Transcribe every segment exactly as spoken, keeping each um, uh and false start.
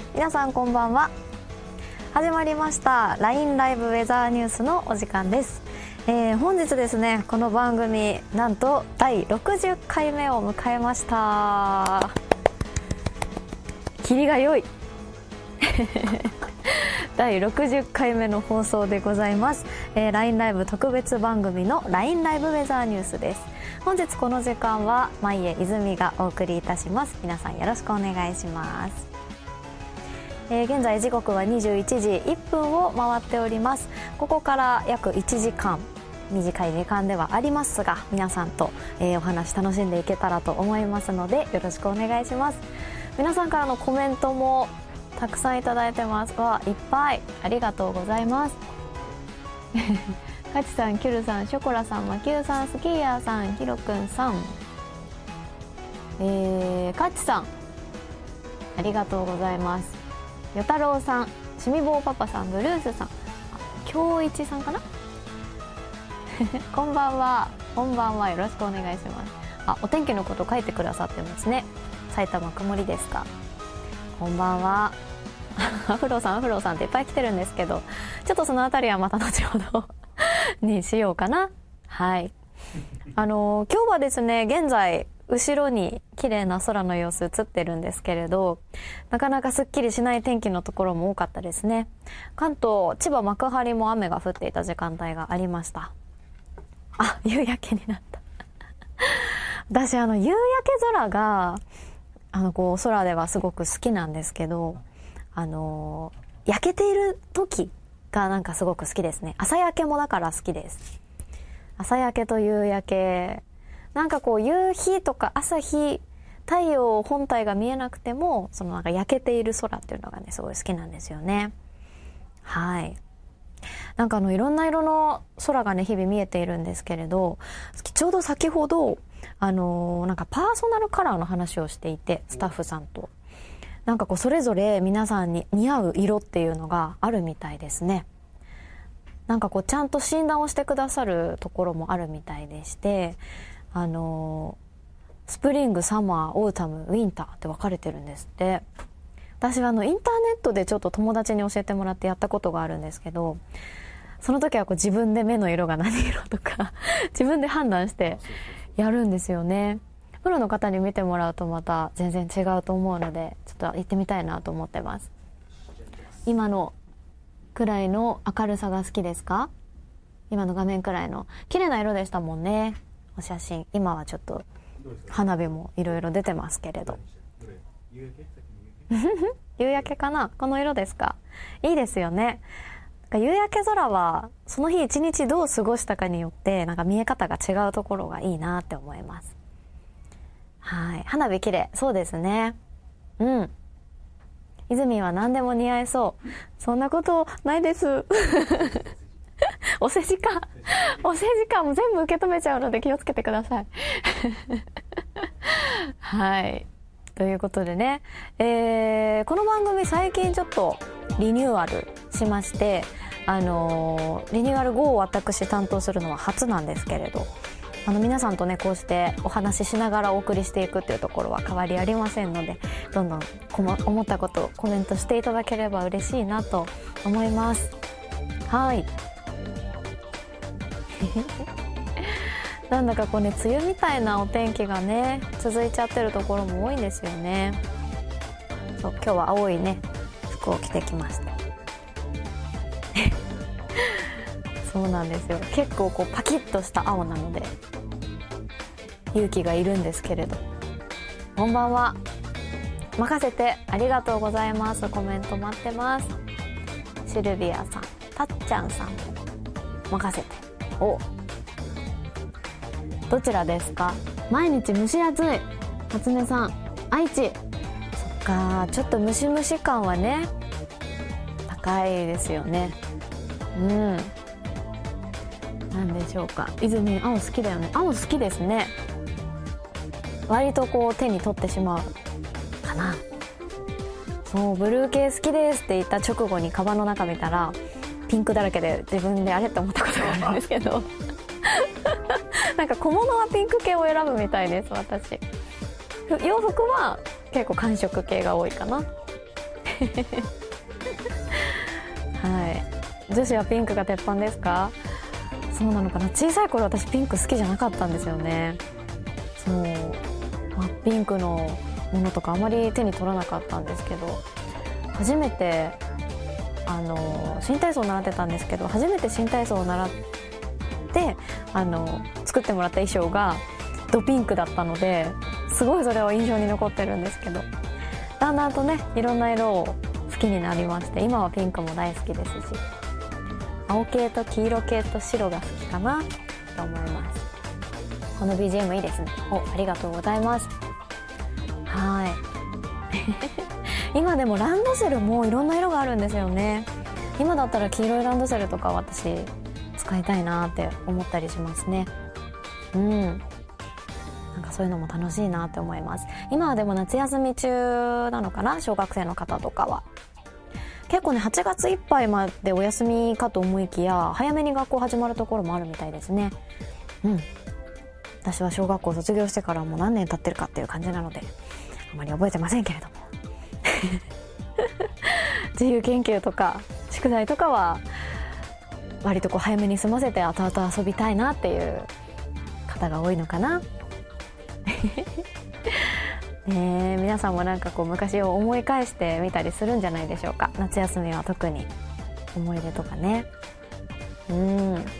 皆さんこんばんは。始まりました ライン ライブウェザーニュースのお時間です。えー、本日ですね、この番組なんとだいろくじゅっかいめを迎えました。切りが良いだいろくじゅっかいめの放送でございます。えー、ライン ライブ特別番組の ライン ライブウェザーニュースです。本日この時間は舞江泉がお送りいたします。皆さんよろしくお願いします。えー、現在時刻はにじゅういちじいっぷんを回っております。ここから約いちじかん、短い時間ではありますが、皆さんと、えー、お話楽しんでいけたらと思いますのでよろしくお願いします。皆さんからのコメントもたくさんいただいてます。わ、いっぱいありがとうございますカチさん、キュルさん、ショコラさん、マキューさん、スキーヤーさん、ヒロくんさん、えー、カチさんありがとうございます。よたろうさん、しみぼうパパさん、ブルースさん、京一さんかなこんばんは。こんばんは、よろしくお願いします。あ、お天気のこと書いてくださってますね。埼玉曇りですか。こんばんはアフロさん、アフロさんっていっぱい来てるんですけど、ちょっとそのあたりはまた後ほどにしようかな。はい、あのー、今日はですね、現在後ろに綺麗な空の様子映ってるんですけれど、なかなかすっきりしない天気のところも多かったですね。関東、千葉幕張も雨が降っていた時間帯がありました。あ、夕焼けになった私、あの夕焼け空があのこう空ではすごく好きなんですけど、あのー、焼けている時がなんかすごく好きですね。朝焼けもだから好きです。朝焼けと夕焼け、なんかこう夕日とか朝日、太陽本体が見えなくてもそのなんか焼けている空っていうのがね、すごい好きなんですよね。はい、なんかあのいろんな色の空がね日々見えているんですけれど、ちょうど先ほどあのー、なんかパーソナルカラーの話をしていて、スタッフさんとなんかこうそれぞれ皆さんに似合う色っていうのがあるみたいですね。なんかこうちゃんと診断をしてくださるところもあるみたいでして、あのー、スプリング、サマー、オータム、ウィンターって分かれてるんですって。私はあのインターネットでちょっと友達に教えてもらってやったことがあるんですけど、その時はこう自分で目の色が何色とか自分で判断してやるんですよね。プロの方に見てもらうとまた全然違うと思うので、ちょっと行ってみたいなと思ってます。今のくらいの明るさが好きですか？今の画面くらいの綺麗な色でしたもんね、お写真。今はちょっと花火もいろいろ出てますけれど夕焼けかな。この色ですか。いいですよね。夕焼け空はその日一日どう過ごしたかによってなんか見え方が違うところがいいなって思います。はい、花火綺麗。そうですね。うん、泉は何でも似合いそう。そんなことないですお世辞かお世辞か。もう全部受け止めちゃうので気をつけてくださいはい、ということでね、えー、この番組最近ちょっとリニューアルしまして、あのー、リニューアル後を私担当するのは初なんですけれど、あの皆さんとねこうしてお話ししながらお送りしていくっていうところは変わりありませんので、どんどんこも思ったことをコメントしていただければ嬉しいなと思います。はいなんだかこうね、梅雨みたいなお天気がね続いちゃってるところも多いんですよね。そう、今日は青いね服を着てきましたそうなんですよ。結構こうパキッとした青なので勇気がいるんですけれど。こんばんは。任せてありがとうございます。コメント待ってます。シルビアさん、たっちゃんさん、任せて。お、どちらですか？毎日蒸し暑い。初音さん、愛知。そっか、ちょっとムシムシ感はね高いですよね。うん、なんでしょうか。泉、青好きだよね。青好きですね。割とこう手に取ってしまうかな。そう、ブルー系好きですって言った直後にカバンの中見たらピンクだらけで、自分であれって思ったことがあるんですけどなんか小物はピンク系を選ぶみたいです。私洋服は結構寒色系が多いかなはい女子はピンクが鉄板ですか？そうなのかな。小さい頃私ピンク好きじゃなかったんですよね。そう、まあ、ピンクのものとかあまり手に取らなかったんですけど、初めてあの新体操を習ってたんですけど、初めて新体操を習ってあの作ってもらった衣装がドピンクだったので、すごいそれは印象に残ってるんですけど、だんだんとねいろんな色を好きになりまして、今はピンクも大好きですし、青系と黄色系と白が好きかなと思います。この ビージーエム いいですね。お、ありがとうございます。はい今でもランドセルもいろんな色があるんですよね。今だったら黄色いランドセルとか私使いたいなって思ったりしますね。うん、なんかそういうのも楽しいなって思います。今はでも夏休み中なのかな、小学生の方とかは。結構ねはちがついっぱいまでお休みかと思いきや、早めに学校始まるところもあるみたいですね。うん、私は小学校卒業してからもう何年経ってるかっていう感じなのであまり覚えてませんけれども自由研究とか宿題とかは割とこう早めに済ませて後々遊びたいなっていう方が多いのかなねえ、皆さんもなんかこう昔を思い返してみたりするんじゃないでしょうか。夏休みは特に思い出とかね。うんはい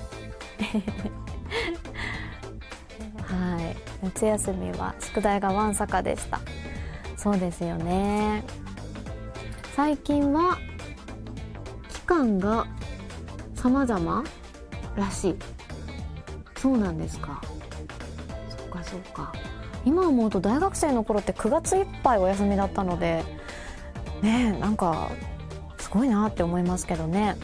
夏休みは宿題がわんさかでした。そうですよね。最近は期間が様々らしい。そうなんですか。そうかそうか。今思うと大学生の頃ってくがついっぱいお休みだったのでねえ、なんかすごいなって思いますけどね。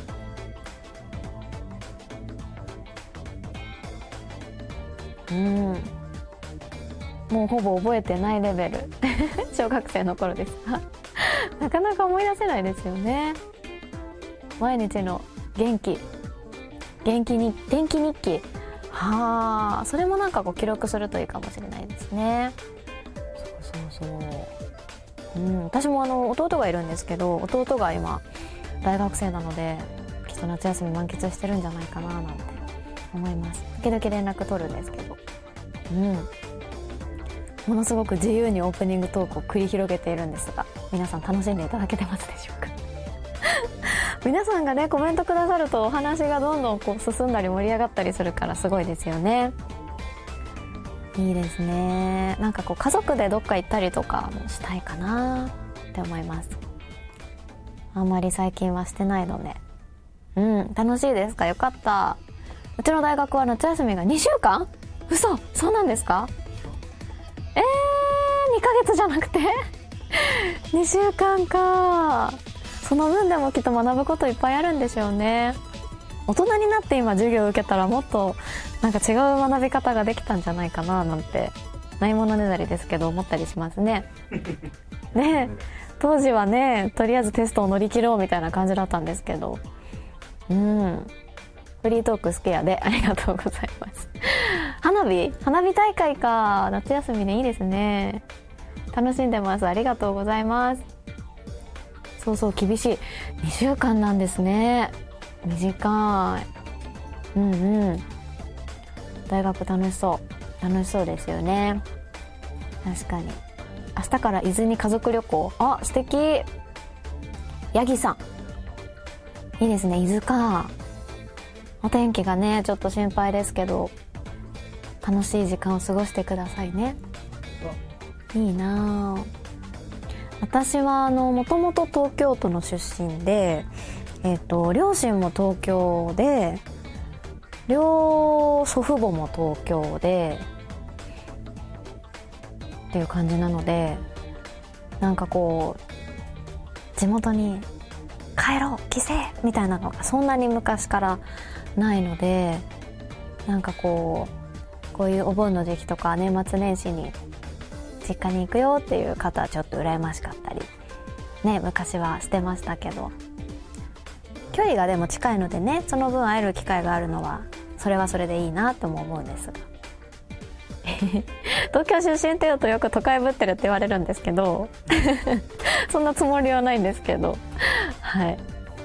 うんもうほぼ覚えてないレベル小学生の頃ですかなかなか思い出せないですよね。毎日の元気元気に天気日記、はあ、それもなんかこう記録するといいかもしれないですね。そうそうそう、うん、私もあの弟がいるんですけど、弟が今大学生なのできっと夏休み満喫してるんじゃないかななんて思います。時々連絡取るんですけど、うんものすごく自由にオープニングトークを繰り広げているんですが、皆さん楽しんでいただけてますでしょうか皆さんがねコメントくださるとお話がどんどんこう進んだり盛り上がったりするからすごいですよね。いいですね。なんかこう家族でどっか行ったりとかもしたいかなって思います。あんまり最近はしてないので、うん楽しいですか。よかった。うちの大学は夏休みがにしゅうかん？嘘、そうなんですか？えー、にかげつじゃなくてにしゅうかんか。その分でもきっと学ぶこといっぱいあるんでしょうね。大人になって今授業を受けたらもっとなんか違う学び方ができたんじゃないかななんてないものねだりですけど思ったりしますねねえ、当時はねとりあえずテストを乗り切ろうみたいな感じだったんですけど、うんフリートーク好きやでありがとうございます花火花火大会か。夏休みでいいですね。楽しんでます。ありがとうございます。そうそう厳しいにしゅうかんなんですね。短い。うんうん大学楽しそう楽しそうですよね。確かに明日から伊豆に家族旅行。あ素敵。ヤギさんいいですね。伊豆か。お天気がねちょっと心配ですけど楽しい時間を過ごしてくださいね。いいなぁ。私はあのもともと東京都の出身で、えーと、両親も東京で両祖父母も東京でっていう感じなので、なんかこう地元に帰ろう帰省みたいなのがそんなに昔からないので、なんかこうこういうお盆の時期とか年末年始に実家に行くよっていう方はちょっと羨ましかったりね昔はしてましたけど、距離がでも近いのでねその分会える機会があるのはそれはそれでいいなとも思うんですが東京出身って言うとよく都会ぶってるって言われるんですけどそんなつもりはないんですけど、はい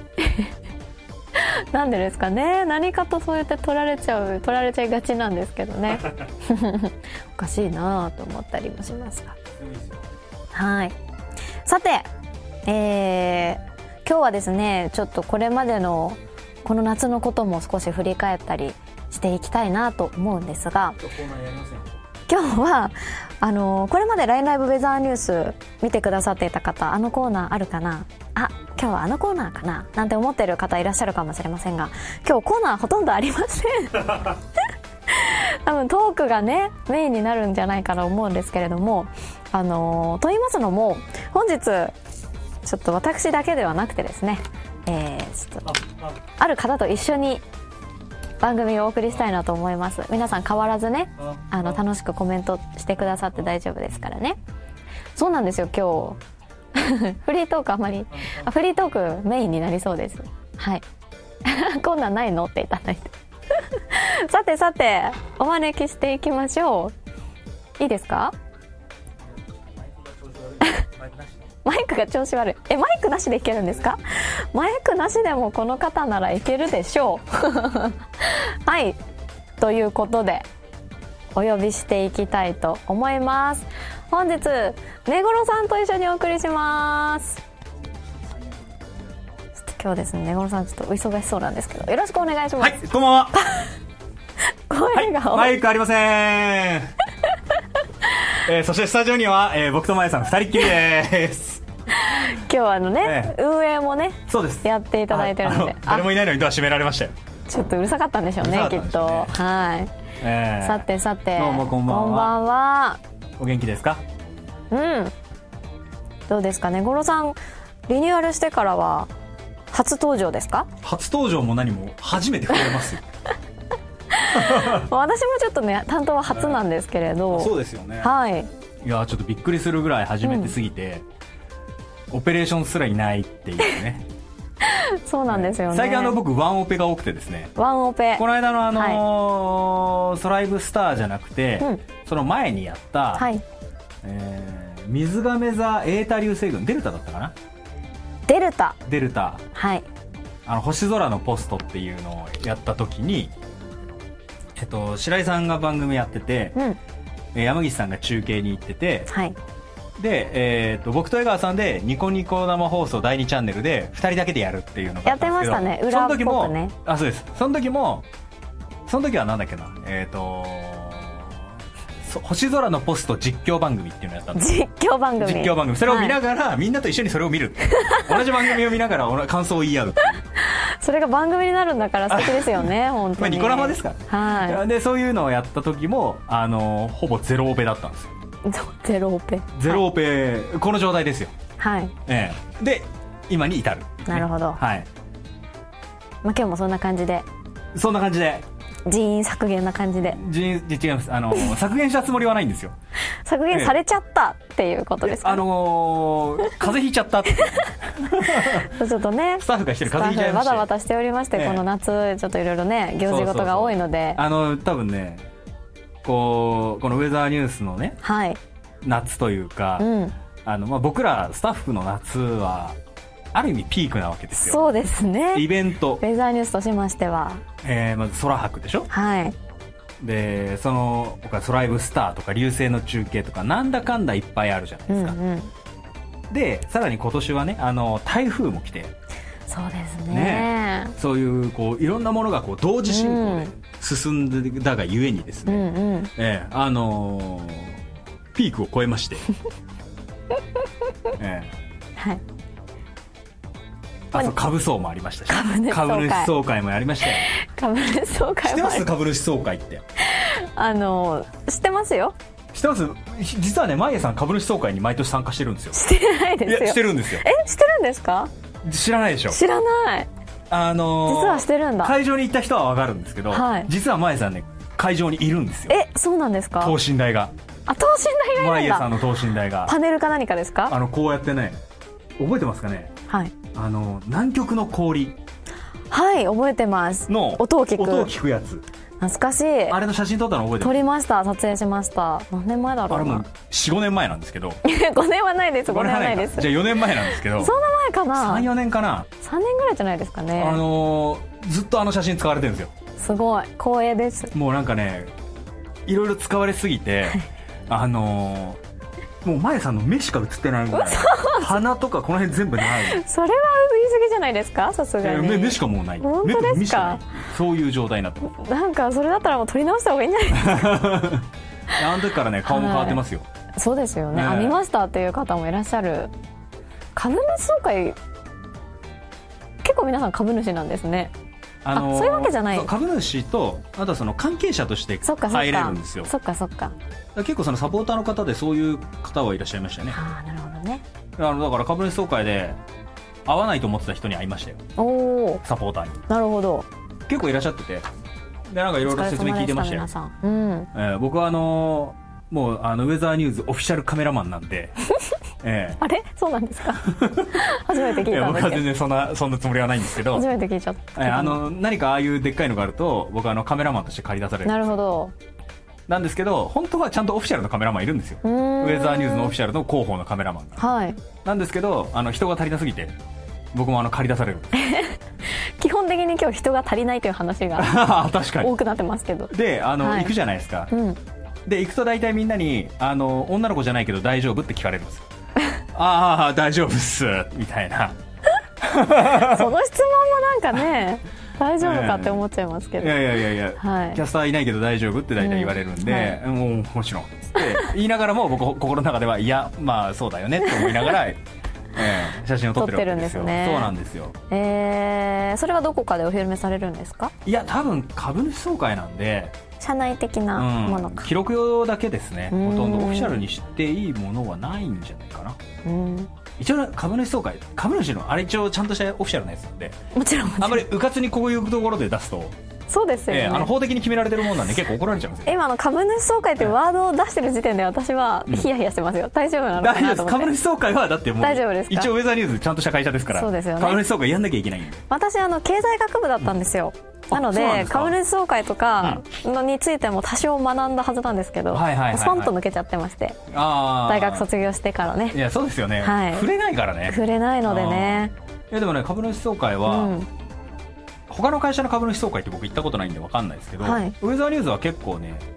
なんでですかね、何かとそうやって取られちゃう取られちゃいがちなんですけどねおかしいなと思ったりもしますが、はい。さて、えー、今日はですね、ちょっとこれまでのこの夏のことも少し振り返ったりしていきたいなと思うんですが、今日はあのこれまで ライン ライブウェザーニュース見てくださっていた方、あのコーナーあるかな、あ、今日はあのコーナーかななんて思ってる方いらっしゃるかもしれませんが、今日コーナーほとんどありません多分トークがねメインになるんじゃないかなと思うんですけれども、あのと言いますのも本日ちょっと私だけではなくてですね、えー、ちょっとある方と一緒に番組をお送りしたいなと思います。皆さん変わらずね、あの楽しくコメントしてくださって大丈夫ですからね。そうなんですよ、今日フリートークあまりあフリートークメインになりそうです。はいこんなんないのっていただいてさてさてお招きしていきましょう。いいですかマイクが調子悪い。え、マイクなしでいけるんですか？マイクなしでもこの方ならいけるでしょうはい、ということでお呼びしていきたいと思います。本日根頃さんと一緒にお送りします。ちょっと今日ですね、根頃さんちょっとお忙しそうなんですけどよろしくお願いします。 はい、こんばんは声が、 はい、マイクありませんえー、そしてスタジオには、えー、僕とまえさんふたりっきりです今日はあのね、ええ、運営もねそうですやっていただいてるので、 誰もいないのにドア閉められましたよ。 ちょっとうるさかったんでしょうね、きっと。はい、えー、さてさてどうもこんばんは。 こんばんは。 お元気ですか？ うん、どうですかね、ゴロさんリニューアルしてからは初登場ですか？ 初登場も何も初めて触れますよ私もちょっとね担当は初なんですけれど、 そうですよね。 はい、 いやちょっとびっくりするぐらい初めてすぎて、うん、オペレーションすらいないっていうねそうなんですよね。 最近あの僕ワンオペが多くてですね、 ワンオペ、 この間のあのーはい、ソライブスターじゃなくて、うん、その前にやった、はい、えー、水亀座エータ流星群デルタだったかな、 デルタデルタ、 はい、 あの星空のポストっていうのをやった時に、えっと、白井さんが番組やってて、うん、山岸さんが中継に行ってて、はい、で、えー、っと僕と江川さんでニコニコ生放送だいにチャンネルでふたりだけでやるっていうのがあったんですけど、やってましたね、裏っぽくね。その時も、あ、そうです、その時もその時はなんだっけな、えー、っと星空のポスト実況番組っていうのをやったんです。実況番組、 実況番組、それを見ながら、はい、みんなと一緒にそれを見る同じ番組を見ながら感想を言い合うっていうそれが番組になるんだから素敵ですよね本当に。まあ、 ニコ生ですからね、はい、でそういうのをやった時もあのほぼゼロオペだったんですよ。 ゼロオペゼロオペ、はい、この状態ですよ。はい、ええ、で今に至る、ね、 なるほど、はい、まあ、今日もそんな感じでそんな感じで人員削減な感じで。 人員違います、あの削減したつもりはないんですよ。 削減されちゃったっていうことですか、ね、 あのー、風邪ひいちゃったってちょっとねスタッフが一人風邪ひいちゃいまして、 バタバタしておりまして、ええ、この夏ちょっといろいろね行事事が多いので、 そうそうそう、あの多分ねこうこのウェザーニュースのね、はい、夏というか、うん、あのまあ、僕らスタッフの夏はある意味ピークなわけですよ。 そうですね、 イベント、 ウェザーニュースとしましては、 えー、まず空白でしょ、はい、でその他ソライブスターとか流星の中継とかなんだかんだいっぱいあるじゃないですか、うんうん、でさらに今年はねあの台風も来て、 そうですね、 ね、そういうこういろんなものがこう同時進行で進んだがゆえにですね、うんうん、えー、あのー、ピークを超えまして、えー、はい、あと株総もありましたし、株主総会もやりましたよ。 株主総会も知ってます？株主総会ってあの知ってますよ。 知ってます？実はね、まいえさん株主総会に毎年参加してるんですよ。 してないですよ。いや、 してるんですよ。 え、してるんですか？ 知らないでしょ。 知らない。 あのー、 実はしてるんだ。 会場に行った人は分かるんですけど、はい、実はまえさんね会場にいるんですよ。 え、そうなんですか？ 等身大が。 あ、等身大がいるんだ。 まえさんの等身大が。 パネルか何かですか？ あのこうやってね、覚えてますかね？はい。あの南極の氷。 はい、覚えてます。 の音を聞く。 音を聞くやつ。 懐かしい。 あれの写真撮ったの覚えてる？ 撮りました。撮影しました。何年前だろうな。あれもう よん、 ごねんまえなんですけどごねんはないです。ごねんはないです。 じゃあよねんまえなんですけど。 そんな前かな。 さん、よねんかな。 さんねんぐらいじゃないですかね。 あのー、ずっとあの写真使われてるんですよ。 すごい光栄です。 もうなんかね、いろいろ使われすぎてあのーもうまゆさんの目しか映ってないぐらい、鼻とかこの辺全部ない。 それは言い過ぎじゃないですか、さすがに。 目, 目しかもうない。 本当ですか？ そういう状態になってます。 なんかそれだったらもう撮り直した方がいいんじゃないですかあの時からね、顔も変わってますよ、 はい、そうですよね、 ね。 あ、見ましたっていう方もいらっしゃる。株主総会、結構皆さん株主なんですね。あのー、あ、そういうわけじゃない。 株主と、あとはその関係者として入れるんですよ。 そっかそっか。 結構そのサポーターの方でそういう方はいらっしゃいましたね。 ああ、なるほどね。 あのだから株主総会で会わないと思ってた人に会いましたよ。お、サポーターに。 なるほど。 結構いらっしゃってて、でなんかいろいろ説明聞いてましたよ。皆さん、うん、えー、僕はあのー、もうあのウェザーニューズオフィシャルカメラマンなんでえー、 あれそうなんですか初めて聞いたんだけど。いや、 僕は全然そんなそんなつもりはないんですけど、 初めて聞いちゃった、 えー、あの何かああいうでっかいのがあると僕はあのカメラマンとして借り出される。 なるほど。 なんですけど、本当はちゃんとオフィシャルのカメラマンいるんですよ。ウェザーニューズのオフィシャルの広報のカメラマンが、はい、なんですけど、あの人が足りなすぎて僕もあの借り出される基本的に今日人が足りないという話が確かに多くなってますけど。 であの、はい、行くじゃないですか、うん、で行くと大体みんなにあの女の子じゃないけど大丈夫って聞かれるんですよああ大丈夫っすみたいなその質問もなんかね大丈夫かって思っちゃいますけど、 いやいやいやいや、はい、キャスターいないけど大丈夫って大体言われるんで、うん、はい、もうもちろんって言いながらも僕心の中ではいやまあそうだよねって思いながら、えー、写真を撮ってるわけですよ。 ね、 そうなんですよ。 えー、それはどこかでお披露目されるんですか？ いや多分株主総会なんで社内的なものか、 うん、記録用だけですね。ほとんどオフィシャルにしていいものはないんじゃないかな。うん、一応株主総会、株主のあれ一応ちゃんとしたオフィシャルなやつなんで、 もちろんあんまりうかつにこういうところで出すと、 そうですよね、 えー、あの法的に決められてるもんなんで結構怒られちゃうんですよ。 今の株主総会っていうワードを出してる時点で私はヒヤヒヤしてますよ、うん、大丈夫なのかなと思って。大丈夫です。 株主総会はだってもう大丈夫ですか？ 一応ウェザーニューズちゃんとした会社ですから、 そうですよね、 株主総会やんなきゃいけないんで。 私あの経済学部だったんですよ、うん、なので株主総会とかのについても多少学んだはずなんですけど、スポンと抜けちゃってまして、あ大学卒業してからね。 いやそうですよね、はい、触れないからね。 触れないのでね。 いやでもね、株主総会は、うん、他の会社の株主総会って僕行ったことないんで分かんないですけど、はい、ウェザーニューズは結構ね、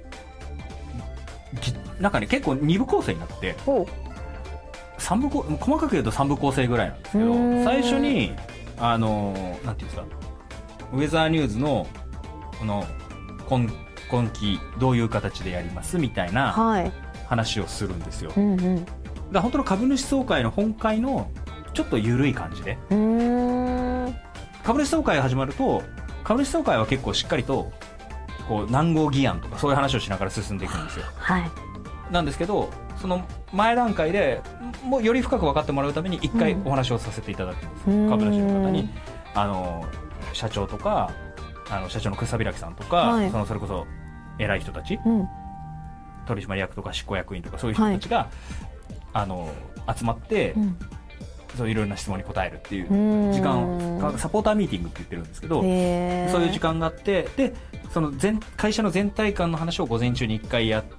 なんかね結構に部構成になってさん部細かく言うとさん部構成ぐらいなんですけど、最初にあのなんていうんですか、ウェザーニューズのこの 今, 今期どういう形でやりますみたいな話をするんですよ、はい、うんうん、だから本当の株主総会の本会のちょっと緩い感じで、うーん、株主総会が始まると株主総会は結構しっかりとこう南郷議案とかそういう話をしながら進んでいくんですよ、はい、なんですけどその前段階でもうより深く分かってもらうために一回お話をさせていただくんですよ、うん、株主の方にあの社長とかあの社長の草開さんとか、はい、そのそれこそ偉い人たち、うん、取締役とか執行役員とかそういう人たちが、はい、あの集まって、うん、そういろいろな質問に答えるっていう時間、サポーターミーティングって言ってるんですけど、そういう時間があって、でその全会社の全体感の話を午前中にいっかいやって、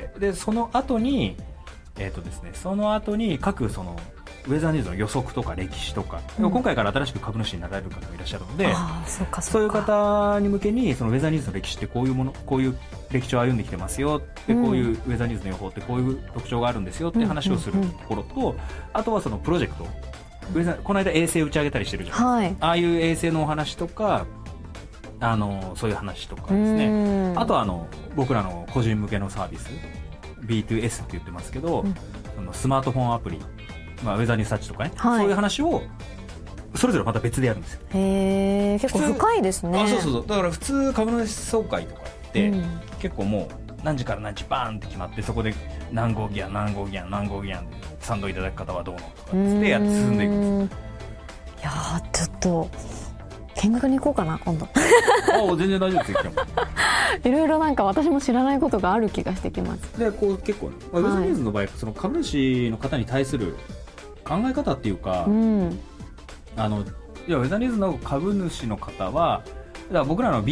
でその後にえーとですね、その後に各そのウェザーニューズの予測とか歴史とか、うん、今回から新しく株主になられる方もいらっしゃるので、あー、そうかそうか、そういう方に向けにそのウェザーニューズの歴史ってこういうもの、こういう歴史を歩んできてますよって、うん、こういうウェザーニューズの予報ってこういう特徴があるんですよって話をするところと、うんうんうん、あとはそのプロジェクト、ウェザーこの間衛星打ち上げたりしてるじゃないですか、はい、ああいう衛星のお話とか、あのそういう話とかですね、あとはあの僕らの個人向けのサービス ビーツーエス って言ってますけど、うん、そのスマートフォンアプリ、まあ、ウェザーニュースタッチとかね、はい、そういう話をそれぞれまた別でやるんですよ。 へー、結構深いですね。 あ、そうそうそう、だから普通株主総会とかって、うん、結構もう何時から何時バーンって決まって、そこで何号議案何号議案何号議案で賛同いただく方はどうのとかつってやって進んでいくんですよ。 いやー、ちょっと見学に行こうかな今度。 あ、全然大丈夫ですよ。 いろいろなんか私も知らないことがある気がしてきます。 でこう結構、ね、まあ、ウェザーニューズの場合、はい、その株主の方に対する考え方っていうか、うん、あのいやウェザーニューズの株主の方は、だから僕らの B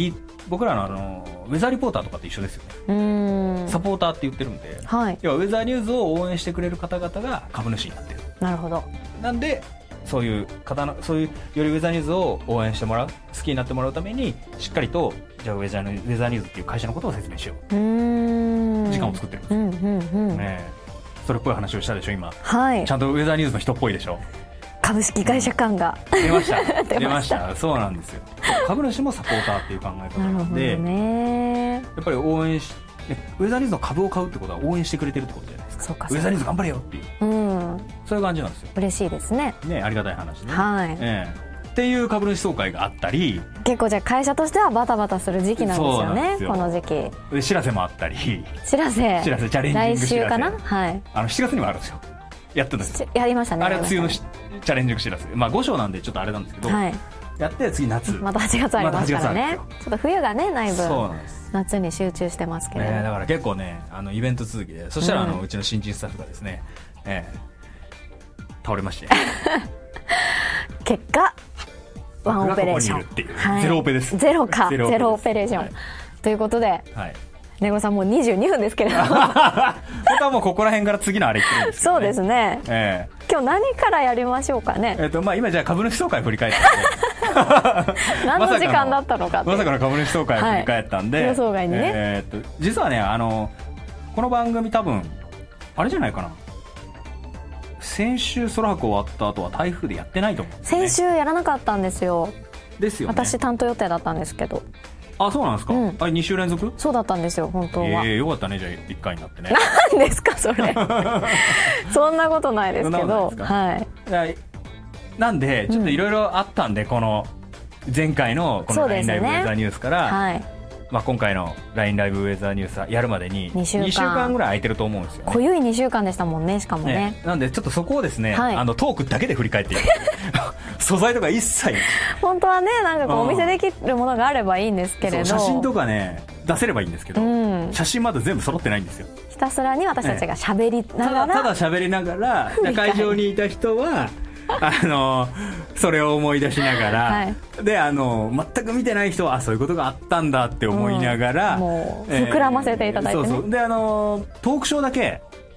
僕らのあのウェザーリポーターとかって一緒ですよね。うーん、サポーターって言ってるんで、はい、要はウェザーニューズを応援してくれる方々が株主になってる。 なるほど。 なんでそういう方のそういうよりウェザーニューズを応援してもらう、好きになってもらうためにしっかりとじゃあウェザーのウェザーニューズっていう会社のことを説明しよう。うーん、時間を作ってるんです、うんうんうん、ね、それっぽい話をしたでしょ今、はい、ちゃんとウェザーニューズの人っぽいでしょ。 株式会社感が、 うん、出ました出ましたそうなんですよ。株主もサポーターっていう考え方なんで、ね、やっぱり応援しウェザーニューズの株を買うってことは応援してくれてるってことじゃないですか。そうか、ウェザーニューズ頑張れよっていう、うん、そういう感じなんですよ。 嬉しいですね。 ね、ありがたい話ね、はい、ええ、っていう株主総会があったり、 結構じゃあ会社としてはバタバタする時期なんですよね、この時期。 で知らせもあったり、 知らせ知らせチャレンジング知らせ、 来週かな、はい、 あのしちがつにもあるんですよ。やってたんですよ。 やりましたね。 あれは梅雨のチャレンジング知らせ、まあご章なんでちょっとあれなんですけど、はい、やって次夏、 またはちがつありますからね、ま、ちょっと冬がねだいぶ夏に集中してますけど、 えー、だから結構ねあのイベント続きで、そしたらあの、うん、うちの新人スタッフがですね、えー、倒れまして結果ワンオペレーション、 はい、ゼロオペです。 ゼロかゼロ、ゼロオペレーション、はい、ということで、はい、ネゴさんもうにじゅうにふんですけれども僕はもうここら辺から次のあれ言ってるんですけど、ね、 そうですね、えー、今日何からやりましょうかね。 えーとまあ、今じゃあ株主総会振り返って何の時間だったのかってまさかの株主総会を振り返ったんで、はい、 予想外にね、 えー、と実はねあのこの番組多分あれじゃないかな、先週空白終わった後は台風でやってないと思うんですよね。先週やらなかったんですよ。 ですよね。 私担当予定だったんですけど。 あ、そうなんですか、うん、あれに週連続そうだったんですよ本当は。 えー、よかったね。じゃあいっかいになってね。 何ですかそれそんなことないですけど、はい、 なんでちょっといろいろあったんで、うん、この前回のこの ライン ライブウェザーニュースから、はい、まあ、今回の ライン ライブウェザーニュースやるまでににしゅうかんぐらい空いてると思うんですよ、ね、 濃ゆいにしゅうかんでしたもんね。しかも ね, ねなんでちょっとそこをですね、はい、あのトークだけで振り返っていく素材とか一切本当はねなんかこうお見せできるものがあればいいんですけれど、 写真とかね出せればいいんですけど、うん、写真まだ全部揃ってないんですよ。 ひたすらに私たちが喋りながら、 ね、ただ喋りながら会場にいた人はあのそれを思い出しながら、はい、であの全く見てない人はあそういうことがあったんだって思いながら、うん、 もう膨らませていただいて、ね、 そうそうであのトークショーだけ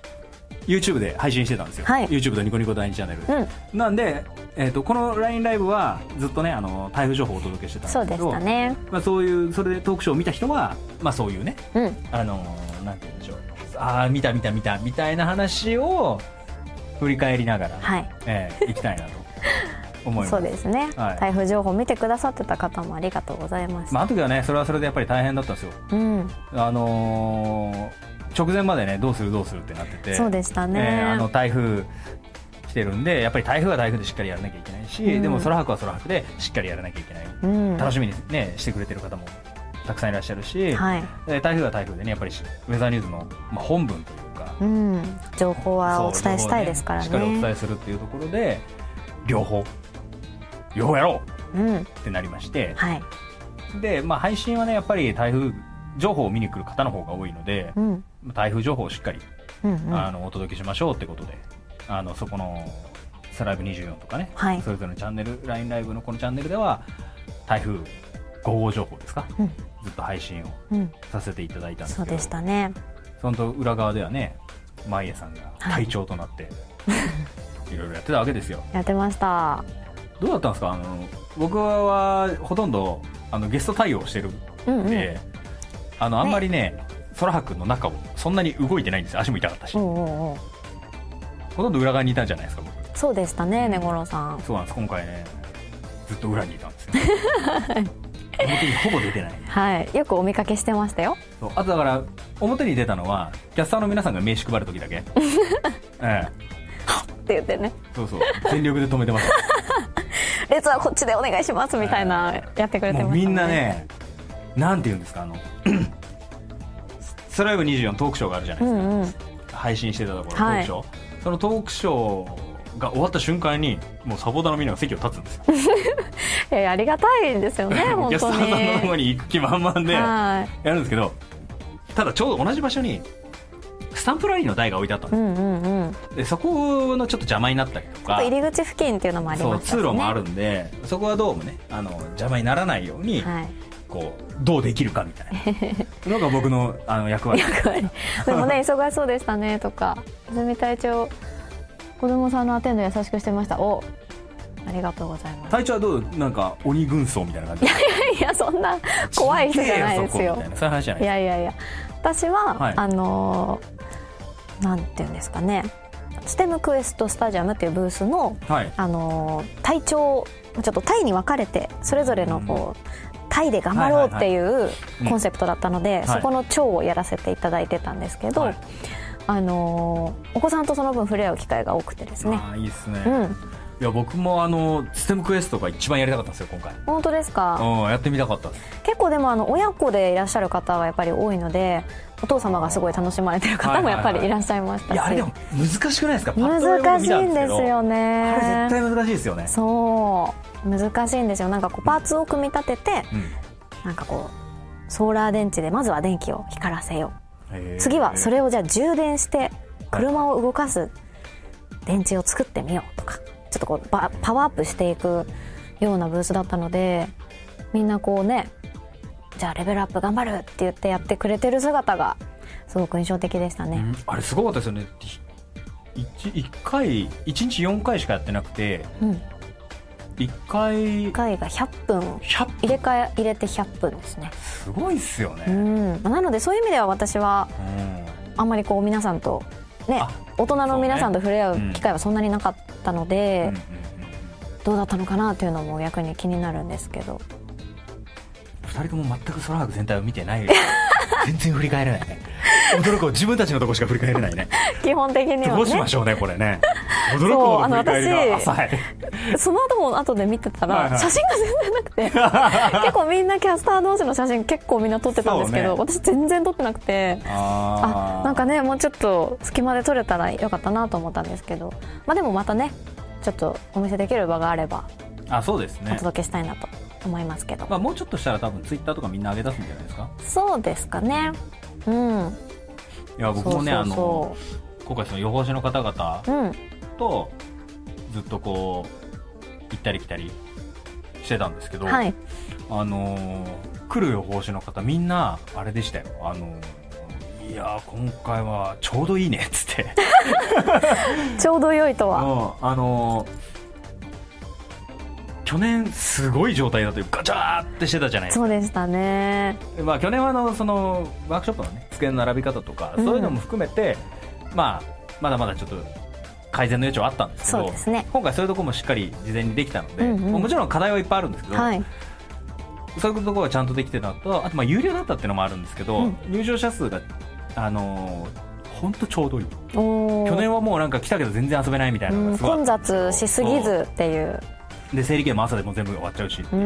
YouTube で配信してたんですよ、はい、YouTube とニコニコ第二チャンネルで、うん、なんで、えー、とこの ライン ライブはずっとねあの台風情報をお届けしてたんですけど、 そうでしたね、 まあ、そういうそれでトークショーを見た人は、まあ、そういうね、うん、あのなんて言うんでしょう、ああ見た見た見たみたいな話を振り返りながら、はい、えー、いきたいなと思います。 そうですね、はい、台風情報を見てくださってた方もありがとうございます。 まあ、あの時はねそれはそれでやっぱり大変だったんですよ、うん、あのー、直前までねどうするどうするってなってて、 そうでしたね、 えー、あの台風来てるんでやっぱり台風は台風でしっかりやらなきゃいけないし、うん、でも空白は空白でしっかりやらなきゃいけない、うん、楽しみに、ね、してくれてる方もたくさんいらっしゃるし、はい、台風は台風でねやっぱりウェザーニューズの、まあ、本文というか、うん、 情報はお伝えしたいですからね、 しっかりお伝えするっていうところで両方両方やろう、うん、ってなりまして、はい、で、まあ、配信はねやっぱり台風情報を見に来る方の方が多いので、うん、台風情報をしっかり、うんうん、あのお届けしましょうってことで、あのそこのサライブにじゅうよんとかね、はい、それぞれのチャンネル ライン ライブのこのチャンネルでは台風ご号情報ですか、うん、ずっと配信をさせていただいたんですけど、 そうでしたね。 その裏側ではねまいえさんが隊長となって、はい、いろいろやってたわけですよ。 やってました。どうだったんですか。あの僕はほとんどあのゲスト対応してるんで、うんうん、あのあんまりね、ね空白の中をそんなに動いてないんですよ。足も痛かったし、うんうんうん、ほとんど裏側にいたんじゃないですか僕。 そうでしたね、根室さん。 そうなんです。今回ねずっと裏にいたんですよ表にほぼ出てない、 はい、よくお見かけしてましたよ。 そうあとだから表に出たのはキャスターの皆さんが名刺配る時だけええって言ってね、 そうそう全力で止めてました列はこっちでお願いしますみたいなやってくれてましたね。もうみんなねなんて言うんですか、あのスライブにじゅうよんトークショーがあるじゃないですか、うんうん、配信してたところ、はい、トークショー、そのトークショーが終わった瞬間にもうサポーターのみんなが席を立つんですよいやありがたいんですよね本当に。 ゲスターさんの方に行く気満々でやるんですけど、ただちょうど同じ場所にスタンプラリーの台が置いてあったんです、うんうんうん、でそこのちょっと邪魔になったりとか、 入り口付近っていうのもありましたしね。 そう通路もあるんでそこはどうもねあの邪魔にならないように、はい、 こうどうできるかみたいなのが僕のあの役割役割でもね忙しそうでしたねとか、泉隊長子供さんのアテンド優しくしてました。おありがとうございます。 隊長はどうなんか鬼軍曹みたいな感じ？ いやいやいやそんな怖い人じゃないですよ。 そういう話じゃないですか。 いやいやいや私は、はい、あのなんていうんですかね、ステムクエストスタジアムっていうブースの、はい、あの隊長ちょっと隊に分かれてそれぞれのこう、うん、隊で頑張ろうっていうコンセプトだったので、はいはいはい、そこの長をやらせていただいてたんですけど、はい、あのお子さんとその分触れ合う機会が多くてですね。 あいいですね、うん、いや僕もあのステムクエストが一番やりたかったんですよ今回。 本当ですか？ うん、やってみたかったです。 結構でもあの親子でいらっしゃる方はやっぱり多いので、お父様がすごい楽しまれてる方もやっぱりいらっしゃいましたし、いやあれでも難しくないですか？ 難しいんですよね。 あれ絶対難しいですよね。 そう難しいんですよ。なんかこうパーツを組み立てて、うん、なんかこうソーラー電池でまずは電気を光らせよう、次はそれをじゃあ充電して車を動かす電池を作ってみようとか、ちょっとこうパワーアップしていくようなブースだったので、みんなこうね、じゃあレベルアップ頑張るって言ってやってくれてる姿がすごく印象的でしたね、うん、あれすごかったですよね。 1, 1回いちにちよんかいしかやってなくて、うん、いっかいいっかいがひゃっぷんひゃっぷん入れ替え入れてひゃっぷんですね。 すごいっすよね、 うん、なのでそういう意味では私は、うん、あんまりこう皆さんとね、大人の皆さんと触れ合う機会はそんなになかったので、ね、うん、どうだったのかなというのも逆に気になるんですけど、 ふたりとも全く空白全体を見てない全然振り返れないね。驚く、自分たちのとこしか振り返れないね。 基本的にはね。 どうしましょうねこれね。驚くほど振り返りが浅い。 その後も後で見てたら、はいはい、写真が全然なくて結構みんなキャスター同士の写真結構みんな撮ってたんですけど、ね、私全然撮ってなくて、ああなんかねもうちょっと隙間で撮れたらよかったなと思ったんですけど、まあでもまたねちょっとお見せできる場があれば、 あそうですね、 お届けしたいなと思いますけど、 まあ、もうちょっとしたら多分ツイッターとかみんな上げ出すんじゃないですか。 そうですかね。うん。 いや僕もね、そうそうそう、あの今回その予報士の方々とずっとこう行ったり来たりしてたんですけど、はい、あの来る予報士の方みんなあれでしたよ。あのいや今回はちょうどいいねっつってちょうど良いとは、 うん、あの去年すごい状態だというガチャーってしてたじゃないですか。 そうでしたね、 まあ、去年はあのそのワークショップの、ね、机の並び方とか、うん、そういうのも含めて、まあ、まだまだちょっと改善の余地はあったんですけど、 そうですね、 今回そういうところもしっかり事前にできたので、うんうん、もちろん課題はいっぱいあるんですけど、はい、そういうところがちゃんとできてたのと、あとまあ有料だったっていうのもあるんですけど、うん、入場者数があの本当ちょうどいい。去年はもうなんか来たけど全然遊べないみたいなのがすごい、うん、混雑しすぎずっていうで、整理券も朝でも全部終わっちゃうし、うん、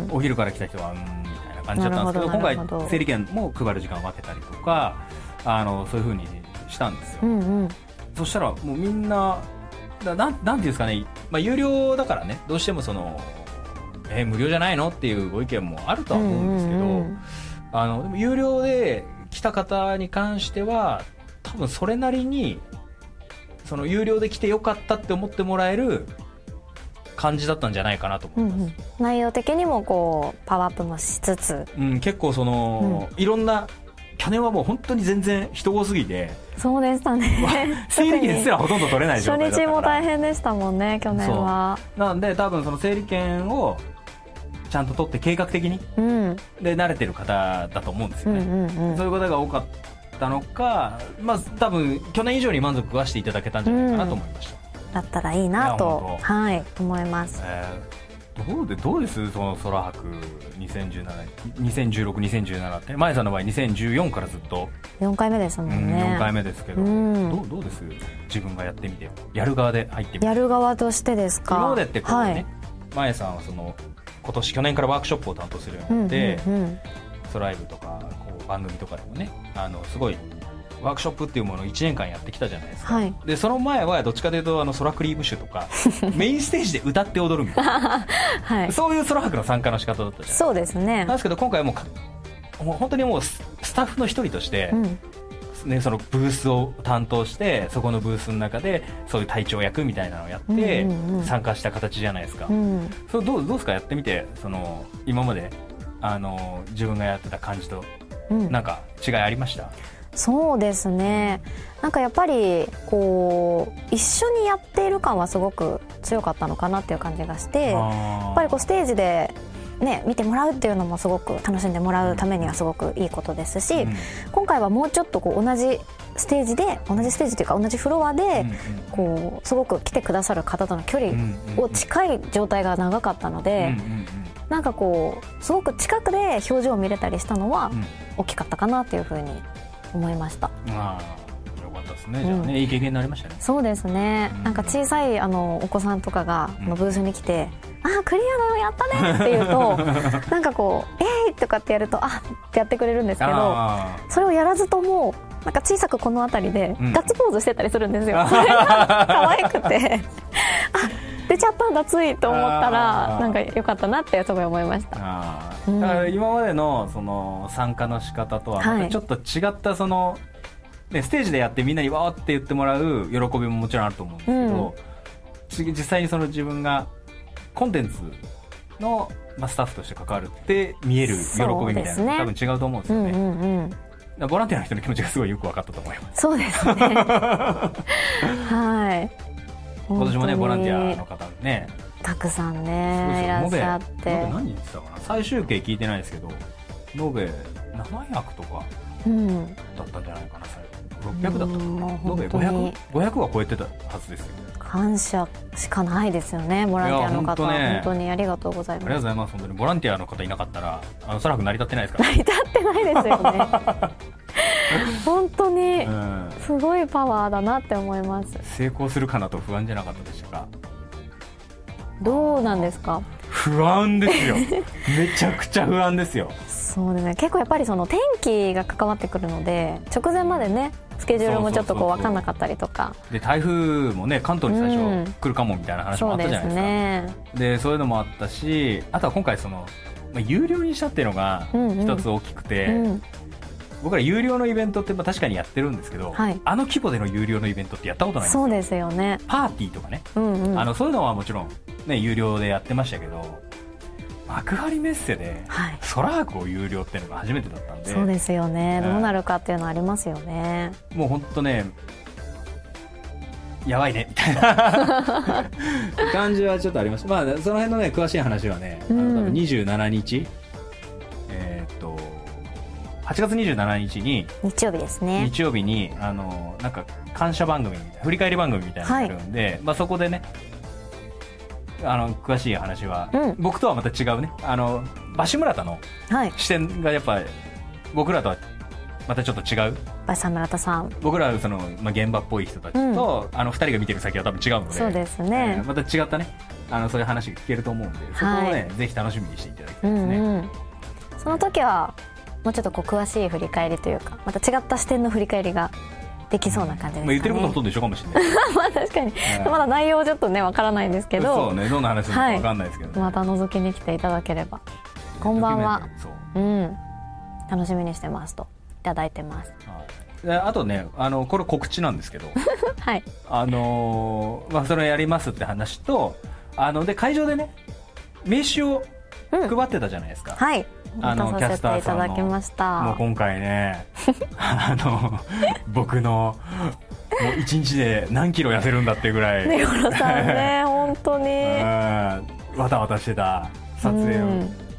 お昼から来た人はうんみたいな感じだったんですけど、今回整理券も配る時間を分けたりとか、あのそういう風にしたんですよ、うんうん、そしたらもうみんなな ん, なんていうんですかね、まあ、有料だからねどうしてもその、えー、無料じゃないのっていうご意見もあるとは思うんですけど、うんうんうん、あのでも有料で来た方に関しては多分それなりにその有料で来てよかったって思ってもらえる感じだったんじゃないかなと思います、うんうん、 内容的にもこうパワーアップもしつつ、 うん、結構その、うん、いろんな去年はもう本当に全然人多すぎて、 そうでしたね整理券すらほとんど取れない状態だったから初日も大変でしたもんね去年は。 なんで多分その整理券をちゃんと取って計画的に、うん、で慣れてる方だと思うんですよね、うんうんうん、そういう方が多かったのか、まあ多分去年以上に満足はしていただけたんじゃないかなと思いました、 うん、だったらいいなと、はい、思います、えー、どうでどうですその空白にせんじゅうなな、にせんじゅうろく、にせんじゅうななって、前さんの場合にせんじゅうよんからずっとよんかいめですもんね、 うん、よんかいめですけど、うん、ど, うどうです自分がやってみて、やる側で入ってみて。 やる側としてですか。 今までってこうね、はい、前さんはその今年去年からワークショップを担当するようになって、うんうんうん、ソライブとかこう番組とかでもね、あのすごいワークショップっていうものをいちねんかんやってきたじゃないですか、はい、でその前はどっちかというとあの空クリームシュとかメインステージで歌って踊るみたいな、はい、そういう空白の参加の仕方だったじゃないですか。 そうですね。 なんですけど今回はもうもう本当にもうスタッフの一人として、うんね、そのブースを担当してそこのブースの中でそういう隊長役みたいなのをやって参加した形じゃないですか、うんうんうん、それどう、どうですかやってみて、その今まであの自分がやってた感じと、うん、なんか違いありました？ そうですね、なんかやっぱりこう一緒にやっている感はすごく強かったのかなっていう感じがして、やっぱりこうステージでね、見てもらうっていうのもすごく楽しんでもらうためにはすごくいいことですし、うん、今回はもうちょっとこう同じステージで同じステージというか同じフロアでこうすごく来てくださる方との距離を近い状態が長かったので、なんかこうすごく近くで表情を見れたりしたのは大きかったかなというふうに思いました。 ああ、よかったですね。じゃあね、うん、いい経験になりましたね。 そうですね、うん、なんか小さいあのお子さんとかがのブースに来て、うん、あ、クリアなのやったねって言うとなんかこうえーいとかってやるとあってやってくれるんですけど、それをやらずともなんか小さくこの辺りでガッツポーズしてたりするんですよ、うん、それが可愛くてあ、出ちゃったんだついと思ったらなんか良かったなってすごい思いました。 あ、うん、だから今まで の, その参加の仕方とはまたちょっと違ったその、はい、ね、ステージでやってみんなにわーって言ってもらう喜びももちろんあると思うんですけど、うん、実際にその自分がコンテンツの、まあ、スタッフとして関わるって見える喜びみたいなのが、ね、多分違うと思うんですよね、うんうんうん、ボランティアの人の気持ちがすごいよく分かったと思います。 そうですねはい、 今年もねボランティアの方ねたくさんねいらっしゃって、 延べ何人言ってたかな、最終形聞いてないですけど延べななひゃくとかだったんじゃないかな、ろっぴゃくだったかな、延べごひゃく、ごひゃくは超えてたはずですよ。 感謝しかないですよね、ボランティアの方は。本当、ね、本当にありがとうございます。 ありがとうございます。本当にボランティアの方いなかったらあのおそらく成り立ってないですから、 成り立ってないですよね本当にすごいパワーだなって思います。 成功するかなと不安じゃなかったでしたか？ どうなんですか？ 不安ですよめちゃくちゃ不安ですよ。 そうですね、結構やっぱりその天気が関わってくるので直前までねスケジュールもちょっとこう分かんなかったりとかで、台風もね関東に最初来るかもみたいな話もあったじゃないですか、うん、そうですね。でそういうのもあったし、あとは今回その、まあ、有料にしたっていうのが一つ大きくて、うんうん、僕ら有料のイベントってまあ確かにやってるんですけど、はい、あの規模での有料のイベントってやったことないんですよ。 そうですよね。 パーティーとかね、うんうん、あのそういうのはもちろん、ね、有料でやってましたけど、幕張メッセでソラークを有料っていうのが初めてだったんで、 そうですよね、どうなるかっていうのありますよね。 もう本当ねやばいねみたいな感じはちょっとありました。まあその辺のね詳しい話はね、うん、あの多分にじゅうしちにち、えー、っとはちがつにじゅうしちにちに日曜日ですね、 日曜日にあのなんか感謝番組みたいな振り返り番組みたいなのがあるんで、はい、まあ、そこでねあの詳しい話は、うん、僕とはまた違うねあのバシ村田の視点がやっぱ僕らとはまたちょっと違う、 バシ村田さん、 僕らはその、まあ、現場っぽい人たちと、うん、あのふたりが見てる先は多分違うので、 そうですね、 えー、また違ったねあのそういう話が聞けると思うんで、そこをね、はい、ぜひ楽しみにしていただきたいですね、うんうん、 その時はもうちょっとこう詳しい振り返りというかまた違った視点の振り返りができそうな感じですかね、まあ、 言ってることほとんど一緒かもしれないまあ確かに、はい、まだ内容ちょっとねわからないんですけど、 そうね、どんな話なのかわかんないですけど、ね、 はい、また覗きに来ていただければ、こんばんは、う、うん、楽しみにしてますといただいてます、 はい、あとねあのこれ告知なんですけどはい、 あのー、まあそれをやりますって話と、あので会場でね名刺を配ってたじゃないですか、うん、はい、 あのキャスターさんのもう今回ねあの僕のもういちにちで何キロ痩せるんだっていうぐらい根室さんね本当にわたわたしてた撮影を、うん、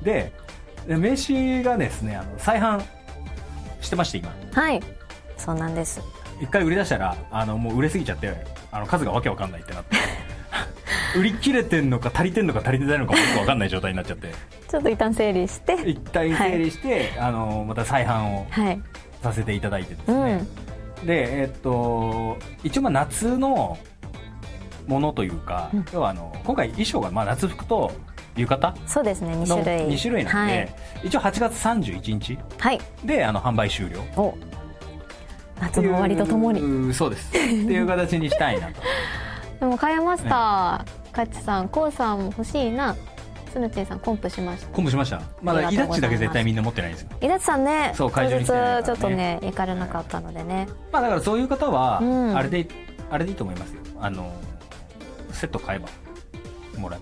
で名刺がですねあの再販してまして今、 はい、そうなんです。 一回売り出したらあのもう売れすぎちゃってあの数がわけわかんないってなって売り切れてんのか足りてんのか足りてないのかもよくわかんない状態になっちゃってちょっと一旦整理して一旦整理して、はい、あのまた再販をさせていただいてですね、はい、うん、でえっと一応まあ夏のものというか、うん、要はあの今回衣装がまあ夏服と浴衣、 そうですね、に種類に種類なんで、はい、一応はちがつさんじゅういちにちであの販売終了、 お夏の終わりとともにそうですっていう形にしたいなとでも買えました、ね、カッチさん、コウさんも欲しいな、スヌチンさんコンプしました。 コンプしました。まだイダッチだけ絶対みんな持ってないんですよ。 イダッチさんね、 そう会場に来てないからね、 ちょっとね行かれなかったのでね、 まあだからそういう方は、うん、あれであれでいいと思いますよ。あのセット買えばもらえますんで。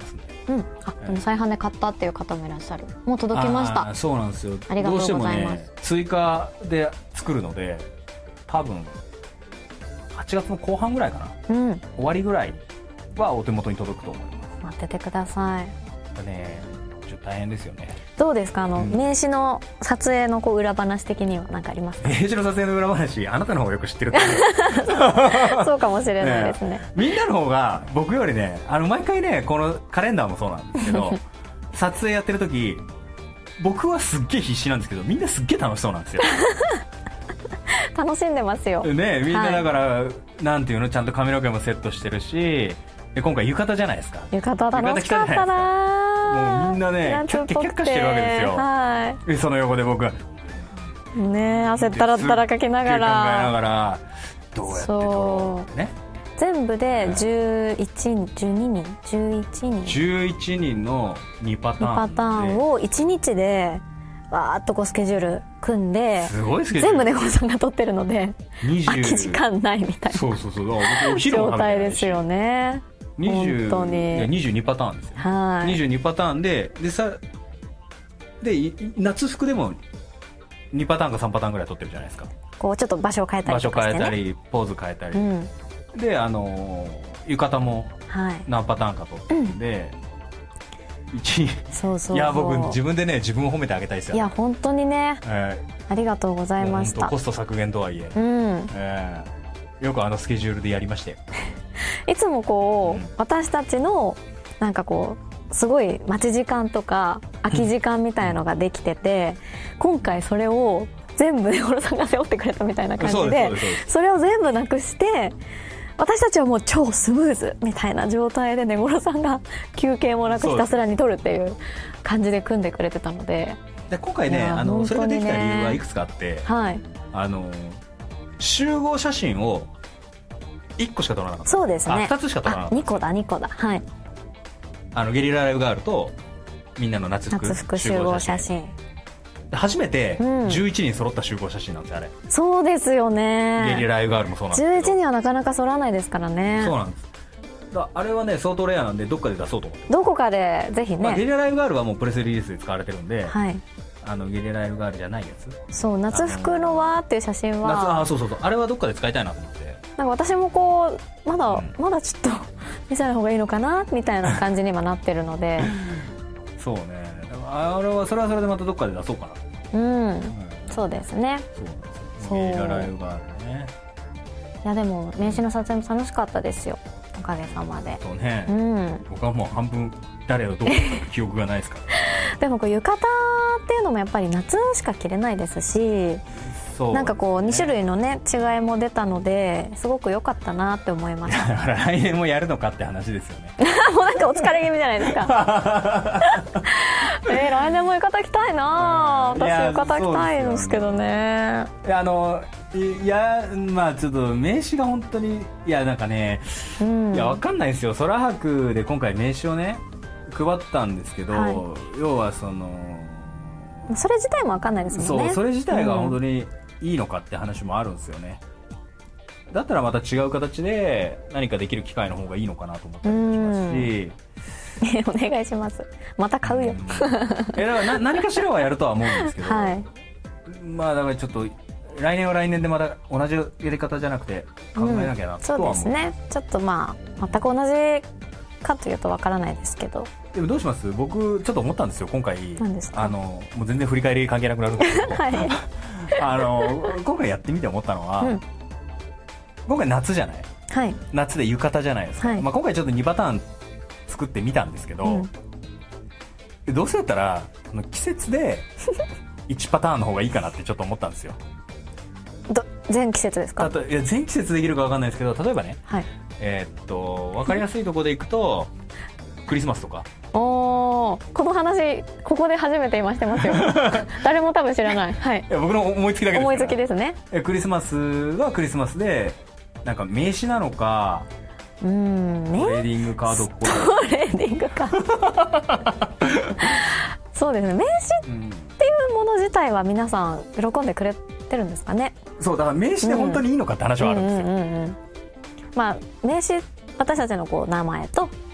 うん、あでも再販で買ったっていう方もいらっしゃる。もう届きました。 そうなんですよ。 ありがとうございます。 どうしてもね追加で作るので多分はちがつの後半ぐらいかな、うん、終わりぐらいはお手元に届くと思います。 待っててください。 ね、ちょっと大変ですよね。 どうですかあの、うん、名刺の撮影のこう裏話的には何かありますか？ 名刺の撮影の裏話あなたの方がよく知ってると思うそうかもしれないですね。 ね、みんなの方が僕よりねあの毎回ねこのカレンダーもそうなんですけど撮影やってる時僕はすっげえ必死なんですけどみんなすっげえ楽しそうなんですよ楽しんでますよね。みんなだから、はい、なんていうのちゃんと髪の毛もセットしてるしで今回浴衣じゃないですか。 浴衣楽しかったな。 もうみんなねキャッキャキャッカしてるわけですよ、はい、その横で僕はね汗だらだらかきながら考えながらどうやって撮ろうってね。 全部でじゅういち、じゅうににんじゅういちにんじゅういちにんのにパターンにパターンをいちにちでわーっとこうスケジュール組んで、 すごいスケジュール全部猫さんが撮ってるので空き時間ないみたいなそうそうそうお昼も状態ですよね。 にじゅう本当ににじゅうにパターンですよ、 はい、 にじゅうにパターンででさで夏服でもにパターンかさんパターンぐらい撮ってるじゃないですか。 こうちょっと場所を変えたりとかして、ね、 場所変えたりポーズ変えたり、うん、であの浴衣も何パターンか撮ってるんで、はい、いちそうそうそう。 いや僕自分でね自分を褒めてあげたいですよ。 いや本当にね、えー、ありがとうございました。 コスト削減とはいえ、 うんえー、よくあのスケジュールでやりましたよ。 いつもこう、うん、私たちのなんかこうすごい待ち時間とか空き時間みたいのができてて今回それを全部根室さんが背負ってくれたみたいな感じで そ, それを全部なくして私たちはもう超スムーズみたいな状態で根室さんが休憩もなくひたすらに撮るっていう感じで組んでくれてたので、 で今回ねあの、ね、それができた理由はいくつかあって、 はい、 あの集合写真をいっこしか撮らなかった。 そうですね。 ふたつしか撮らなかった。 にこだにこだ。はい。 あのゲリラライブガールとみんなの夏服夏服集合写真。 初めてじゅういちにん揃った集合写真なんですよあれ。 そうですよね。 ゲリラライブガールもそうなんですけど。 じゅういちにんはなかなか揃わないですからね。 そうなんです。だあれはね相当レアなんでどっかで出そうと思って。 どこかでぜひね。 まあ、ゲリラライブガールはもうプレスリリースで使われてるんで。 はい。 あのゲリラライブガールじゃないやつ。 そう夏服のわーっていう写真は。 夏あそうそうそうあれはどっかで使いたいなと思って。 なんか私もこうまだ、うん、まだちょっと見せない方がいいのかなみたいな感じに今なってるのでそうねあれはそれはそれでまたどっかで出そうかな。うん、うん、そうですね。 そうゲリラライブガールね。 いやでも名刺の撮影も楽しかったですよおかげさまで。 そうね、 うん、 僕はもう半分誰をどうだったか記憶がないですからでもこう浴衣っていうのもやっぱり夏しか着れないですしそう、ね、なんかこうに種類のね違いも出たのですごく良かったなって思いました。 だから来年もやるのかって話ですよねもうなんかお疲れ気味じゃないですかえー、来年も浴衣着たいな、うん、私浴衣着たいんですけどね。 いやあのいやまあちょっと名刺が本当にいやなんかね、うん、いやわかんないですよ。空白で今回名刺をね配ったんですけど、はい、要はそのそれ自体もわかんないですもんね。 そうそれ自体が本当にいいのかって話もあるんですよね、うん、だったらまた違う形で何かできる機会の方がいいのかなと思ったりもしますし、 うん、お願いします。また買うよ、うん、 えだからな何かしらはやるとは思うんですけど、はい、まあだからちょっと来年は来年でまた同じやり方じゃなくて考えなきゃなとは思う、うん、 そうですね。ちょっとまあ全く同じかというとわからないですけど。 でもどうします？僕ちょっと思ったんですよ今回。 何ですか？ あのもう全然振り返り関係なくなるんですけど、はい、あの今回やってみて思ったのは、うん、今回夏じゃない、 はい、 夏で浴衣じゃないですか、はい、まあ、今回ちょっとにパターン作ってみたんですけど、うん、どうせだったら季節でいちパターンの方がいいかなってちょっと思ったんですよ。 ど全季節ですか？ いや全季節できるか分かんないですけど、例えばね、 はい、 えー、っと分かりやすいところでいくとクリスマスとか。 おこの話ここで初めて今してますよ誰も多分知らない、はい、 いや僕の思いつきだけですから。 思いつきですね。 クリスマスはクリスマスでなんか名刺なのか、 うーん、ね、 トレーディングカードっぽいトレーディングカードそうですね。名刺っていうもの自体は皆さん喜んでくれてるんですかね。 そうだから名刺で本当にいいのかって話はあるんですよ。 まあ名刺私たちのこう名前と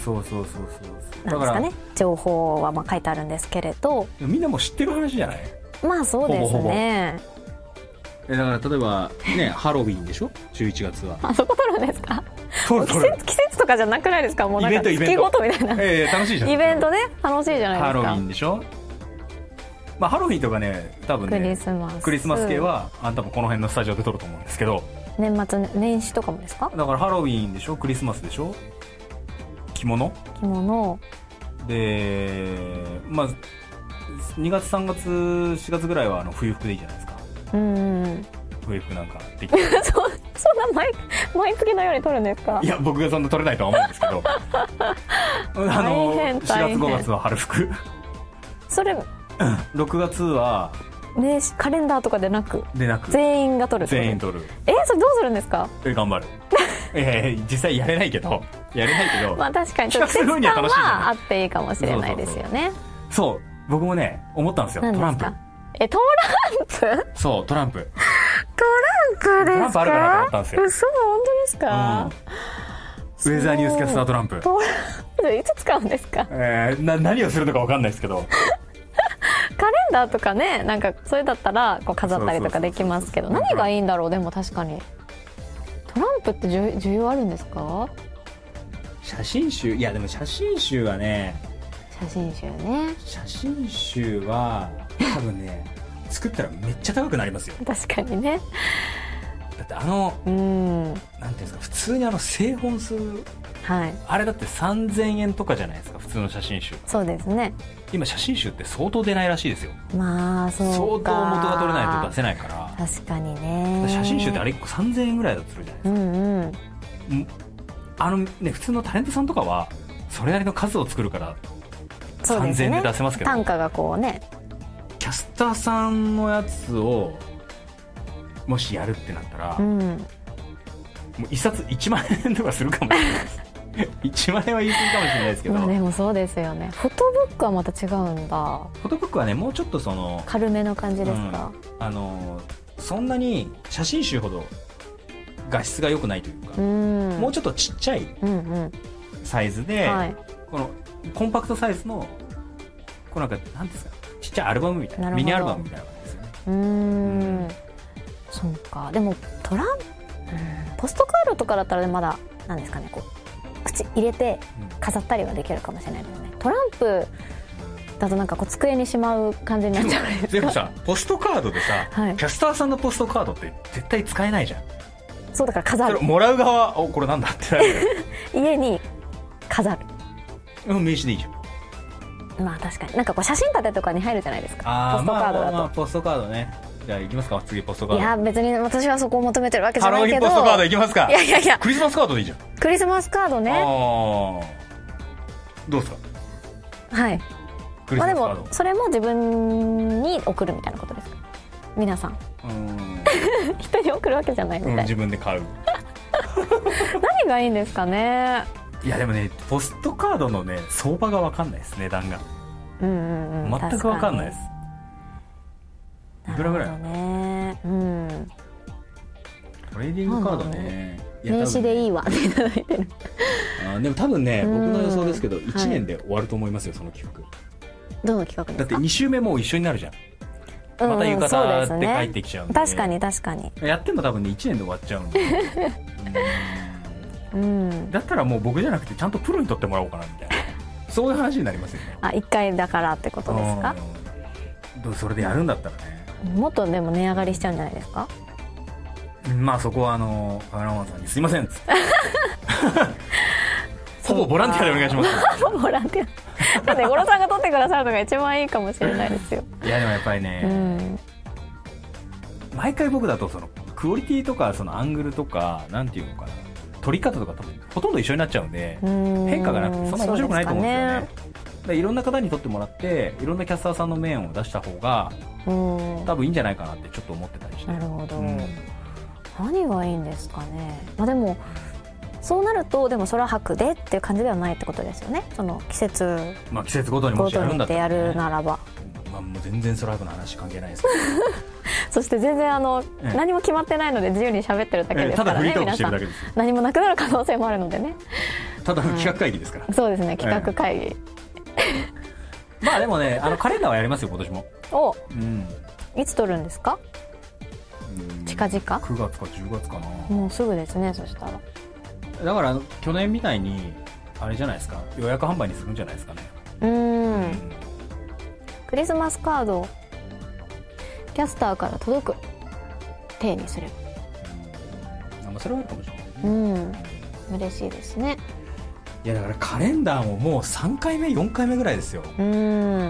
そうそうそうそうなんですかね、情報はまあ書いてあるんですけれど、 みんなも知ってる話じゃない？ まあそうですね。ほぼほぼえだから例えばねハロウィンでしょじゅういちがつは。 あそこ撮るんですか？ 撮る撮る。 季節季節とかじゃなくないですか？もうなんか月ごとみたいな。 ええ楽しいじゃん。 イベントね楽しいじゃないですか。 ハロウィンでしょ。まあハロウィンとかね多分ねクリスマスクリスマス系はあ多分この辺のスタジオで撮ると思うんですけど。 年末年始とかもですか？ だからハロウィンでしょクリスマスでしょ着物着物でまあにがつさんがつしがつぐらいはあの冬服でいいじゃないですか。うんうん冬服なんかできてそそんな毎毎月のように撮るんですか？ いや僕がそんな撮れないとは思うんですけどあのしがつごがつは春服それろくがつはね、カレンダーとかでなくでなく全員が撮る全員撮る。 えそれどうするんですか？ え頑張るえ実際やれないけどやれないけどまあ確かにちょっと季節感はあっていいかもしれないですよね。 そう僕もね思ったんですよ。トランプえトランプそうトランプトランプですか？トランプあるかなと思ったんですよ。 嘘本当ですか？ うん、ウェザーニュースキャスタートランプトランプいつ使うんですか？ えー、な何をするのか分かんないですけどカレンダーとかねなんかそれだったらこう飾ったりとかできますけど何がいいんだろう。でも確かにトランプって需要あるんですか？ 写真集いやでも写真集はね写真集ね写真集は多分ね作ったらめっちゃ高くなりますよ。 確かにね。 だってあのうんなんていうんですか普通にあの製本数、はい、あれだってさんぜんえんとかじゃないですか普通の写真集。 そうですね。 今写真集って相当出ないらしいですよ。 まあそうか相当元が取れないと出せないから。 確かにね。 写真集ってあれいっこさんぜんえんぐらいだとするじゃないですか。うんうん、あのね普通のタレントさんとかはそれなりの数を作るからさんぜんえんで出せますけど、 単価がこうねキャスターさんのやつをもしやるってなったら、うん、もう一冊いちまんえんとかするかもしれないですいちまんえんは言い過ぎかもしれないですけど、まあ、 でもそうですよね。フォトブックはまた違うんだ。 フォトブックはねもうちょっとその軽めの感じですか？ うん、あのそんなに写真集ほど画質が良くないというか、うん、もうちょっとちっちゃいサイズで、うんうんはい、このコンパクトサイズのこうなんかなんですかちっちゃいアルバムみたいなミニアルバムみたいな感じですよね。うーん、うん、 そうか。でもトラン、うん、ポストカードとかだったらまだなんですかねこう口入れて飾ったりはできるかもしれないですね。トランプだとなんかこう机にしまう感じになっちゃうじゃないですか。 でもさポストカードでさ、はい、キャスターさんのポストカードって絶対使えないじゃん。 そうだから飾る。 もらう側おこれなんだってなる家に飾る。 うん名刺でいいじゃん。 まあ確かになんかこう写真立てとかに入るじゃないですか。ポストカードだと、まあまあまあポストカードね。じゃあ行きますか次ポストカード。 いや別に私はそこを求めてるわけじゃないけど。 ハロウィンポストカード行きますか。 いやいやいやクリスマスカードでいいじゃん。 クリスマスカードね。あどうですか。 はいクリスマスカード、まあ、でもそれも自分に送るみたいなことですか。皆さんうん人に送るわけじゃないみたいな、うん、 自分で買う何がいいんですかね。 いやでもねポストカードのね相場が分かんないです値段が。うんうんうん、全く分かんないです。いくらぐらいなのね、うん、トレーディングカードね名刺でいいわっていただいてるあでも多分ね僕の予想ですけどいちねんで終わると思いますよ、はい、その企画。 どの企画ですか。 だってに週目もう一緒になるじゃん、うん、また浴衣って帰ってきちゃうんで、 ね、確かに確かにやってんの多分ねいちねんで終わっちゃうんでうん、だったらもう僕じゃなくてちゃんとプロに取ってもらおうかなみたいなそういう話になりますよね。 あいっかいだからってことですか。 それでやるんだったらねもっとでも値上がりしちゃうんじゃないですか。 まあそこはあのカメラマンさんにすいませんっつってほぼボランティアでお願いしますほぼボランティアだって五郎さんが撮ってくださるのが一番いいかもしれないですよいやでもやっぱりね、うん、毎回僕だとそのクオリティとかそのアングルとかなんていうのかな撮り方とか多分ほとんど一緒になっちゃうんで変化がなくてそんな面白くないと思うんですよね。いろんな方に撮ってもらっていろんなキャスターさんの面を出した方が多分いいんじゃないかなってちょっと思ってたりして。 なるほど、うん、何がいいんですかね。まあでもそうなるとでも空白でっていう感じではないってことですよね。その季節まあ季節ごとにもしやるんだったら、ね、 やるならば、 まあ、もう全然空白の話関係ないですけどそして全然あの、ええ、何も決まってないので自由に喋ってるだけですからね、ええ、ただフリートークしてるだけです。皆さん何もなくなる可能性もあるのでねただの企画会議ですから、 うん、そうですね、企画会議、ええ、まあでもね、あのカレンダーはやりますよ今年も。 お、 うん、 いつ撮るんですか？近々 くがつかじゅうがつかな。 もうすぐですね。そしたらだから去年みたいにあれじゃないですか、予約販売にするんじゃないですかね。 うーん、うん、クリスマスカードキャスターから届く体にすれば、 うん、まあそれはあるかもしれない、ね、 うん、嬉しいですね。 いやだからカレンダーももうさんかいめよんかいめぐらいですよ。うん、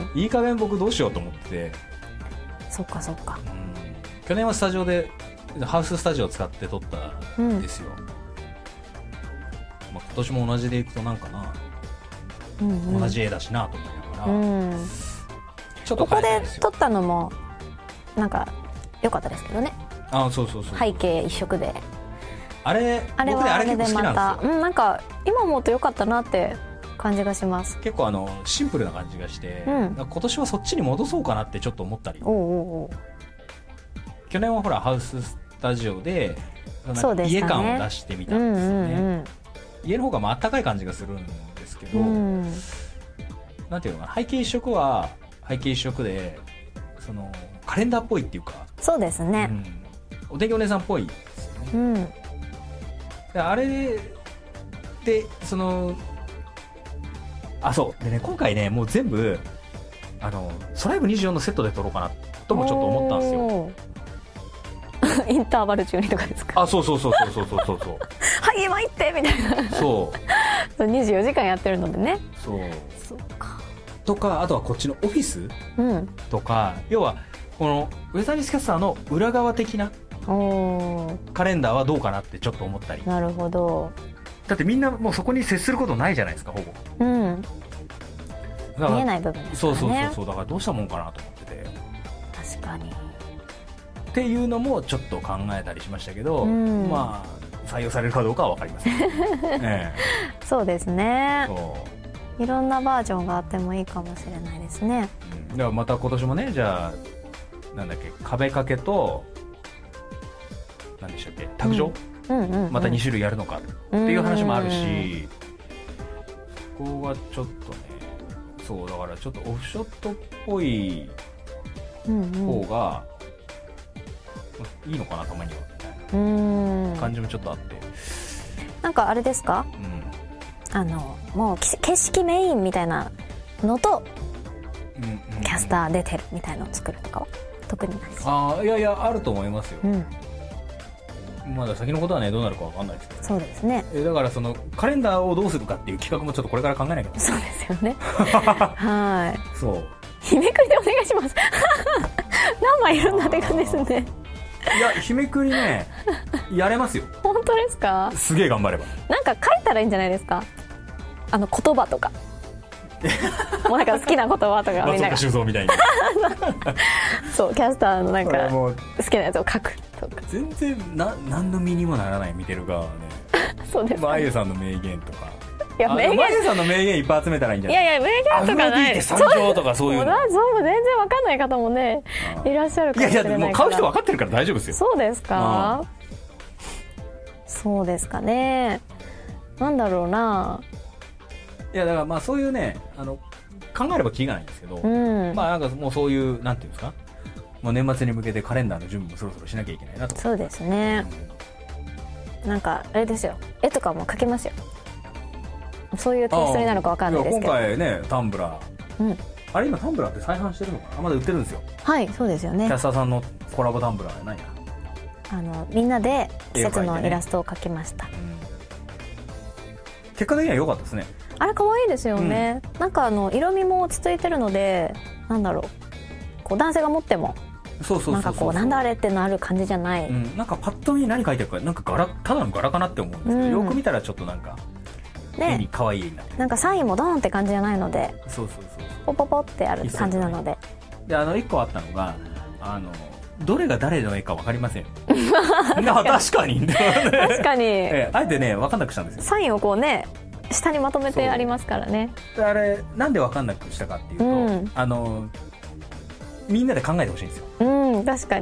いい加減僕どうしようと思ってて。 そっかそっか、 うん、去年はスタジオでハウススタジオを使って撮ったんですよ、うん、まあ、今年も同じでいくとなんかな、うんうん、同じ絵だしなと思いながら、うん、ちょっとここで撮ったのもなんか良かったですけどね。 あ、そうそうそう、 背景一色であれあれはあれでまた、うん、なんか今思うと良かったなって感じがします。 結構あのシンプルな感じがして、うん、今年はそっちに戻そうかなってちょっと思ったり。おうおうおう、去年はほらハウススタジオで家感を出してみたんですよね、うんうんうん、家の方がまああったかい感じがするんですけど、うん、なんていうのかな、背景一色は背景一色でそのカレンダーっぽいっていうか、 そうですね、うん、 お天気お姉さんっぽいですよね、うん、であれでそのあそうでね、今回ねもう全部あのソライブにじゅうよんのセットで撮ろうかなともちょっと思ったんですよ。インターバル中にとかですか？ あ、そうそうそうそうそうそうそうはい今行ってみたいな。そうそうにじゅうよじかんやってるのでね。そうそうかとか、あとはこっちのオフィス、うん、とか、要はこのウェザーニュースキャスターの裏側的なカレンダーはどうかなってちょっと思ったり。 なるほど。 だってみんなもうそこに接することないじゃないですか、ほぼ。うん、 見えない部分ですからね。 そうそうそうそう、だからどうしたもんかなと思ってて。 確かにっていうのもちょっと考えたりしましたけど、うん、まあ採用されるかどうかは分かりません、ええ、 そうですね。そういろんなバージョンがあってもいいかもしれないですね、 うん、ではまた今年もね、じゃあなんだっけ、壁掛けと何でしたっけ、卓上、うんうんうんうん、またに種類やるのかっていう話もあるし、そこがちょっとね、そうだからちょっとオフショットっぽい方がいいのかな、たまにはみたいな感じもちょっとあって、 なんかあれですか、うん、あのもう景色メインみたいなのと、うんうんうん、キャスター出てるみたいなのを作るとかは特にないです。 ああ、いやいやあると思いますよ、うん、まだ先のことはねどうなるかわかんないですけど、ね、 そうですね。 えだからそのカレンダーをどうするかっていう企画もちょっとこれから考えないと。 そうですよねはい、 そう日めくりでお願いします何枚いるんだって感じですね。 いや日めくりねやれますよ。 本当ですか？すげえ頑張れば。 なんか書いたらいいんじゃないですか、あの言葉とかもうなんか好きな言葉とかみんなが松岡修造みたいにそうキャスターのなんか好きなやつを書くとか。 全然な何の身にもならない、見てる側はねそうですか、ね、 まゆさんの名言とか、 いや名言、 まゆさんの名言いっぱい集めたらいいんじゃない。 いやいや名言とかない、 参上とかそういうのそう全然わかんない方もねいらっしゃるかもしれないから。いやいやもう買う人分かってるから大丈夫ですよ。 そうですか、そうですかね。なんだろうな。 いやだからまあそういうね、あの考えればキリがないんですけど、うん、まあなんかもうそういうなんていうんですか、もう年末に向けてカレンダーの準備もそろそろしなきゃいけないなと。 そうですね、うん、なんかあれですよ、絵とかも描けますよ。そういうテイストになるかわかんないですけど、 今回ねタンブラー、うん、あれ今タンブラーって再販してるのかな。まだ売ってるんですよ。 はいそうですよね。 キャスターさんのコラボタンブラーやないや、 あのみんなで季節のイラストを描きました、ね、うん、 結果的には良かったですね。 あれ可愛いですよね、うん、なんかあの色味も落ち着いてるので、なんだろう、こう男性が持ってもなんかこうなんだあれってのある感じじゃない、うん、 なんかパッと見何描いてるかなんか柄ただの柄かなって思うんですけど、うん、よく見たらちょっとなんか絵に可愛い絵になってる、 なんかサインもドーンって感じじゃないので、 そうそうそうポポポってある感じなので、 であのいっこあったのが、あのどれが誰の絵か分かりません確かに確かに、 ええ、あえてね分かんなくしたんですよ。 サインをこうね下にまとめてありますからね。 あれなんで分かんなくしたかっていうと、うん、あのみんなで考えてほしいんですよ。 うん確かに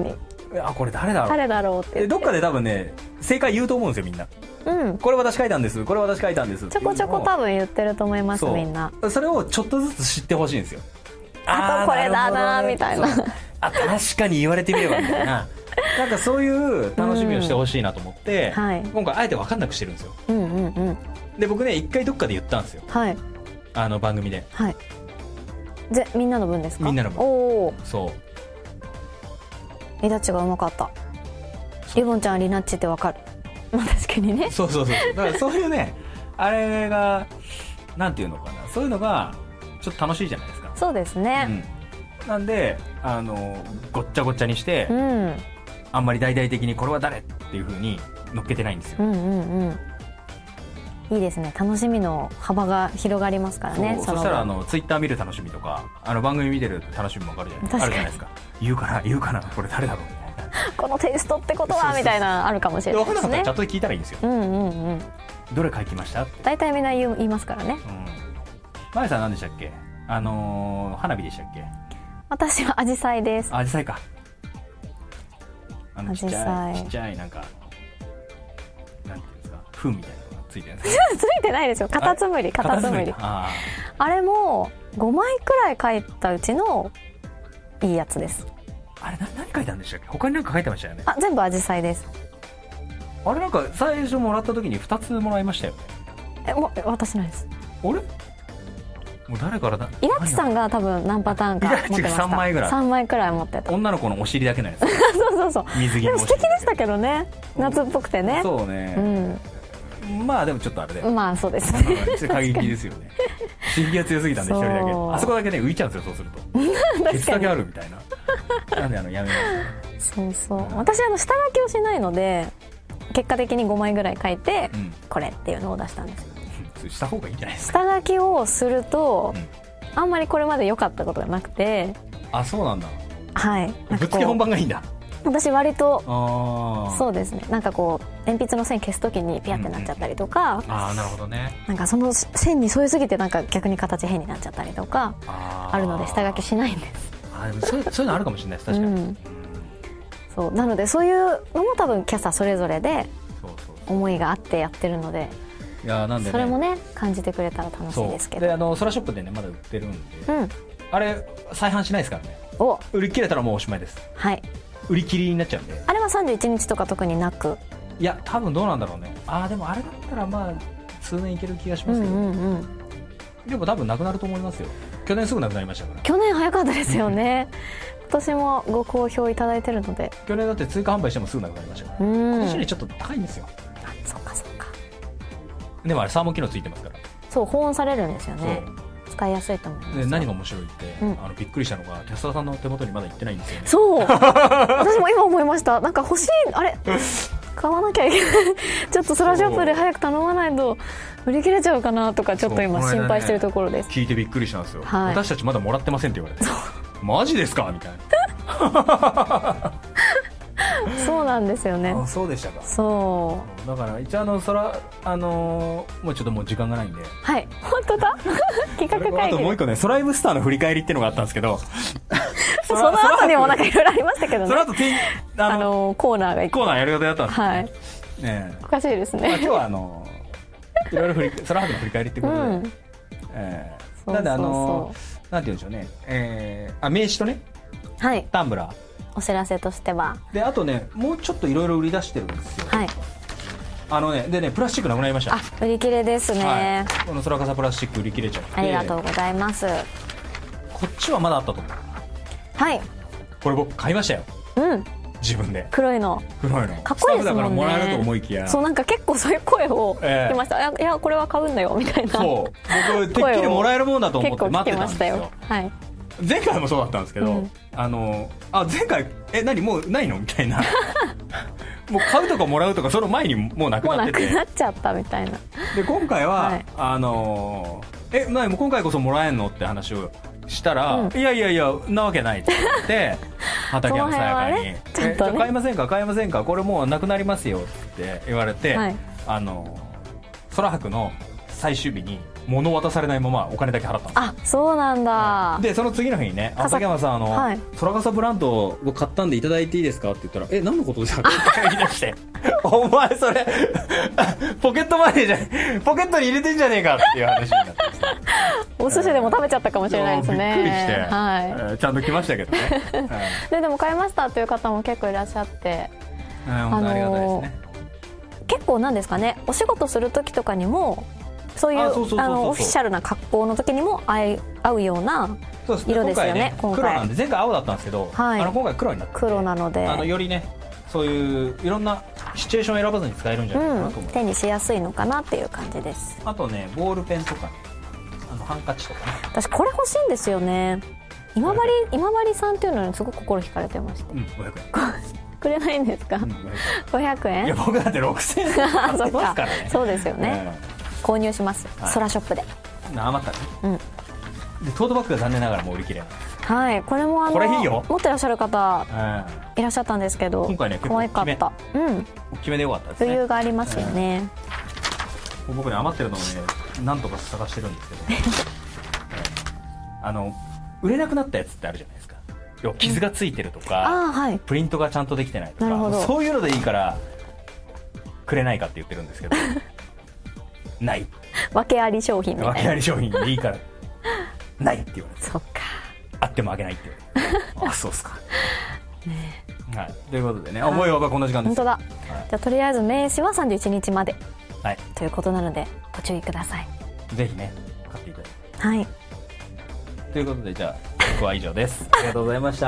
あこれ誰だろう誰だろうって言って、 どっかで多分ね正解言うと思うんですよみんな。うん、これ私書いたんです、これ私書いたんですちょこちょこ多分言ってると思います。みんなそれをちょっとずつ知ってほしいんですよ。 あとこれだなみたいな、 あ確かに言われてみればみたいななんかそういう楽しみをしてほしいなと思って、うんはい、今回あえて分かんなくしてるんですよ、うんうんうん、で僕ね一回どっかで言ったんですよ、はい、あの番組で、はい、 ぜみんなの分ですか。 みんなの分。おそうリナッチがうまかった。リボンちゃんリナッチって分かる。まあ確かにね。 そうそうそうだからそういうねあれがなんていうのかな、そういうのがちょっと楽しいじゃないですか。 そうですね、 うん、なんであのごっちゃごっちゃにして、うん、あんまり大々的にこれは誰っていう風に乗っけてないんですよ。うんうんうんいいですね。楽しみの幅が広がりますからね。 そ, そしたらあのツイッター見る楽しみとかあの番組見てる楽しみもあるじゃないあるじゃないですか。言うかな言うかなこれ誰だろうみたいなこのテイストってことはみたいなあるかもしれないですね。 分からなかったらチャットで聞いたらいいんですよ。うんうんうんどれ書きましたって大体みんな言いますからね。 まゆさん何でしたっけ、あのー、花火でしたっけ。 私はアジサイです。 アジサイか。あのちっちゃいちっちゃいなんかなんていうんですかフンみたいなついてるんですかついてないですよ。カタツムリカタツムリ あ, あれもごまいくらい書いたうちのいいやつです。 あれな何書いたんでしたっけ。他に何か書いてましたよね。 あ全部アジサイです。 あれなんか最初もらった時にふたつもらいましたよね。 えも私ないです。 あれもう誰からだ。 イラッチさんが多分何パターンか持ってました。イラッチがさんまいぐらいさんまいくらい持ってた。 女の子のお尻だけのやつそうそうそう水着のお尻。でも素敵でしたけどね、夏っぽくてね。 そうね、うんまあでもちょっとあれでまあそうですねちょっと過激ですよね刺激が強すぎたんで一人だけあそこだけね浮いちゃうんですよ。そうするとケツだけあるみたいななんであのやめますそうそう、私あの下書きをしないので結果的にごまいぐらい書いて、うん、これっていうのを出したんですした方がいいんじゃないですか。 下書きをすると、うん、あんまりこれまで良かったことがなくて。 あそうなんだ。 はいぶっつけ本番がいいんだ。 私割とそうですね、なんかこう鉛筆の線消すときにピヤってなっちゃったりとか、うんうん、 あなるほどね、 なんかその線に添えすぎてなんか逆に形変になっちゃったりとかあるので下書きしないんです。 あでもそうそういうのあるかもしれないです確かに、うん、 そうなのでそういうのも多分キャスターそれぞれで思いがあってやってるので、 いやなんで、ね、 それもね感じてくれたら楽しいですけど。 であのソラショップでねまだ売ってるんで、うん、あれ再販しないですからね。お売り切れたらもうおしまいです。はい売り切りになっちゃうんで。 あれはさんじゅういちにちとか特になく。 いや多分どうなんだろうね。ああでもあれだったらまあ数年いける気がしますけど、うんうんうん、でも多分なくなると思いますよ。去年すぐなくなりましたから。 去年早かったですよね今年もご好評いただいてるので。 去年だって追加販売してもすぐなくなりましたから。今年よりちょっと高いんですよ。 あそうかそうか。 でもあれサーモン機能ついてますから。 そう保温されるんですよね。使いやすいと思います。 で何が面白いって、うん、あのびっくりしたのがキャスターさんの手元にまだ行ってないんですよね。 そう私も今思いました。なんか欲しいあれ買わなきゃいけないちょっとソラショップで早く頼まないと売り切れちゃうかなとかちょっと今心配してるところです、 ね、聞いてびっくりしたんですよ、はい、私たちまだもらってませんって言われてマジですかみたいなそうなんですよね。 あそうでしたか。 そうだから一応あのそらあのー、もうちょっともう時間がないんではい本当だ企画会議あともう一個ねソライブスターの振り返りっていうのがあったんですけどその後にもなんかいろいろありましたけどね。 その後あのあのー、コーナーがコーナーやる方やったんです、 はいね、おかしいですね、 まあ、今日はあのいろいろ振りソラハブの振り返りってことで、うんえー、なんであのー、なんて言うんでしょうね、えー、あ名刺とね、はい、タンブラーお知らせとしてはであとねもうちょっといろいろ売り出してるんですよ。はいあのねでねプラスチックなくなりました。 あ売り切れですね、 はい、この空傘プラスチック売り切れちゃってありがとうございます。 こっちはまだあったと思う。 はいこれ僕買いましたよ。うん自分で黒いの黒いのかっこいいですもんね。スタッフだからもらえると思いきやそうなんか結構そういう声を聞きました、えー、いやこれは買うんだよみたいな。 そう僕てっきりもらえるもんだと思って待ってたんですよ。 結構聞きましたよ。はい前回もそうだったんですけど、うん、あのあ前回え何もうないのみたいなもう買うとかもらうとかその前にもうなくなっててもうなくなっちゃったみたいなで今回は、はい、あのえ何もう今回こそもらえんのって話をしたら、うん、いやいやいやなわけないって言って畠山さやかに、ねね、え買いませんか買いませんかこれもうなくなりますよって言われて、はい、あの空白の最終日に物渡されないままお金だけ払ったんですよ。 あ、そうなんだ。 でその次の日にね「あ、竹山さんあの、はい、空傘ブランドを買ったんでいただいていいですか?」って言ったら「え、何のことですか?」って言い出して「お前それポケットマネーじゃポケットに入れてんじゃねえか」っていう話になってですねお寿司でも食べちゃったかもしれないですね。 びっくりして、 はい、 ちゃんと来ましたけどねででも買いましたっていう方も結構いらっしゃって、 本当ありがたいですね。 結構なんですかね、お仕事する時とかにもそういうオフィシャルな格好の時にも合うような色ですよね。 今回黒なんで、前回青だったんですけど、はい、あの今回黒になって黒なので、 あのよりねそういういろんなシチュエーションを選ばずに使えるんじゃないかなと思う、うん、 手にしやすいのかなっていう感じです。 あとねボールペンとか、ね、あのハンカチとかね、 私これ欲しいんですよね。今治今治さんっていうのにすごく心惹かれてました。うん、ごひゃくえんくれないんですか、うん、ごひゃくえん。 いや僕だってろくせんえん買ってますからね。 そうですよね、うん、購入します、はい、ソラショップで余ったね、うん、でトートバッグが残念ながらもう売り切れない。 はい、これもあのこれいいよ、 持ってらっしゃる方いらっしゃったんですけど、 今回ね可愛かった。うん、 大きめでよかったですね。 余裕がありますよね、 うん、僕ね余ってるのをねなんとか探してるんですけど、ね、あの売れなくなったやつってあるじゃないですか。要は傷がついてるとか、うん、はい、プリントがちゃんとできてないとか、そういうのでいいからくれないかって言ってるんですけどない訳あり商品みたいな、 訳あり商品でいいからないって言われて、 そっか、 あってもあげないって言われてあ、そうっすかね、はい、ということでね、思いはこんな時間です。 本当だ、はい、じゃあとりあえず名刺はさんじゅういちにちまで、はい、ということなのでご注意ください。 ぜひね買っていただいて、 はい、 ということでじゃあ僕は以上です。ありがとうございました。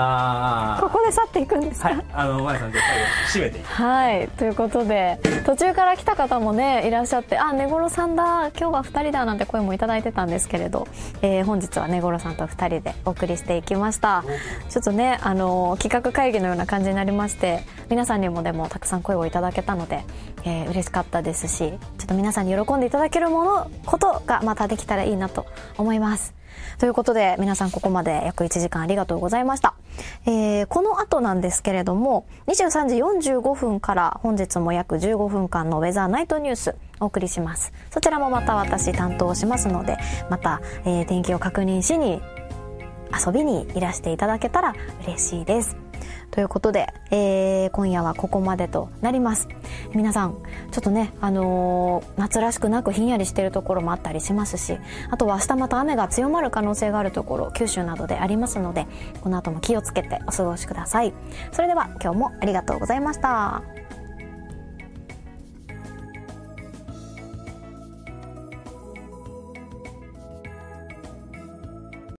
ここで去っていくんですか。 はい、あのまやさんじゃあ最後締めていきます。 はい、ということで途中から来た方もねいらっしゃって、あ、根室さんだ、今日はふたりだなんて声もいただいてたんですけれど、えー、本日は根室さんとふたりでお送りしていきました。ちょっとねあの企画会議のような感じになりまして、皆さんにもでもたくさん声をいただけたので、えー、嬉しかったですし、ちょっと皆さんに喜んでいただけるものことがまたできたらいいなと思います。ということで皆さんここまで約いちじかんありがとうございました。えー、この後なんですけれどもにじゅうさんじよんじゅうごふんから本日も約じゅうごふんかんのウェザーナイトニュースお送りします。そちらもまた私担当しますので、また、えー、天気を確認しに遊びにいらしていただけたら嬉しいです。ということで、えー、今夜はここまでとなります。皆さんちょっとね、あのー、夏らしくなくひんやりしているところもあったりしますし、あとは明日また雨が強まる可能性があるところ九州などでありますので、この後も気をつけてお過ごしください。それでは今日もありがとうございました。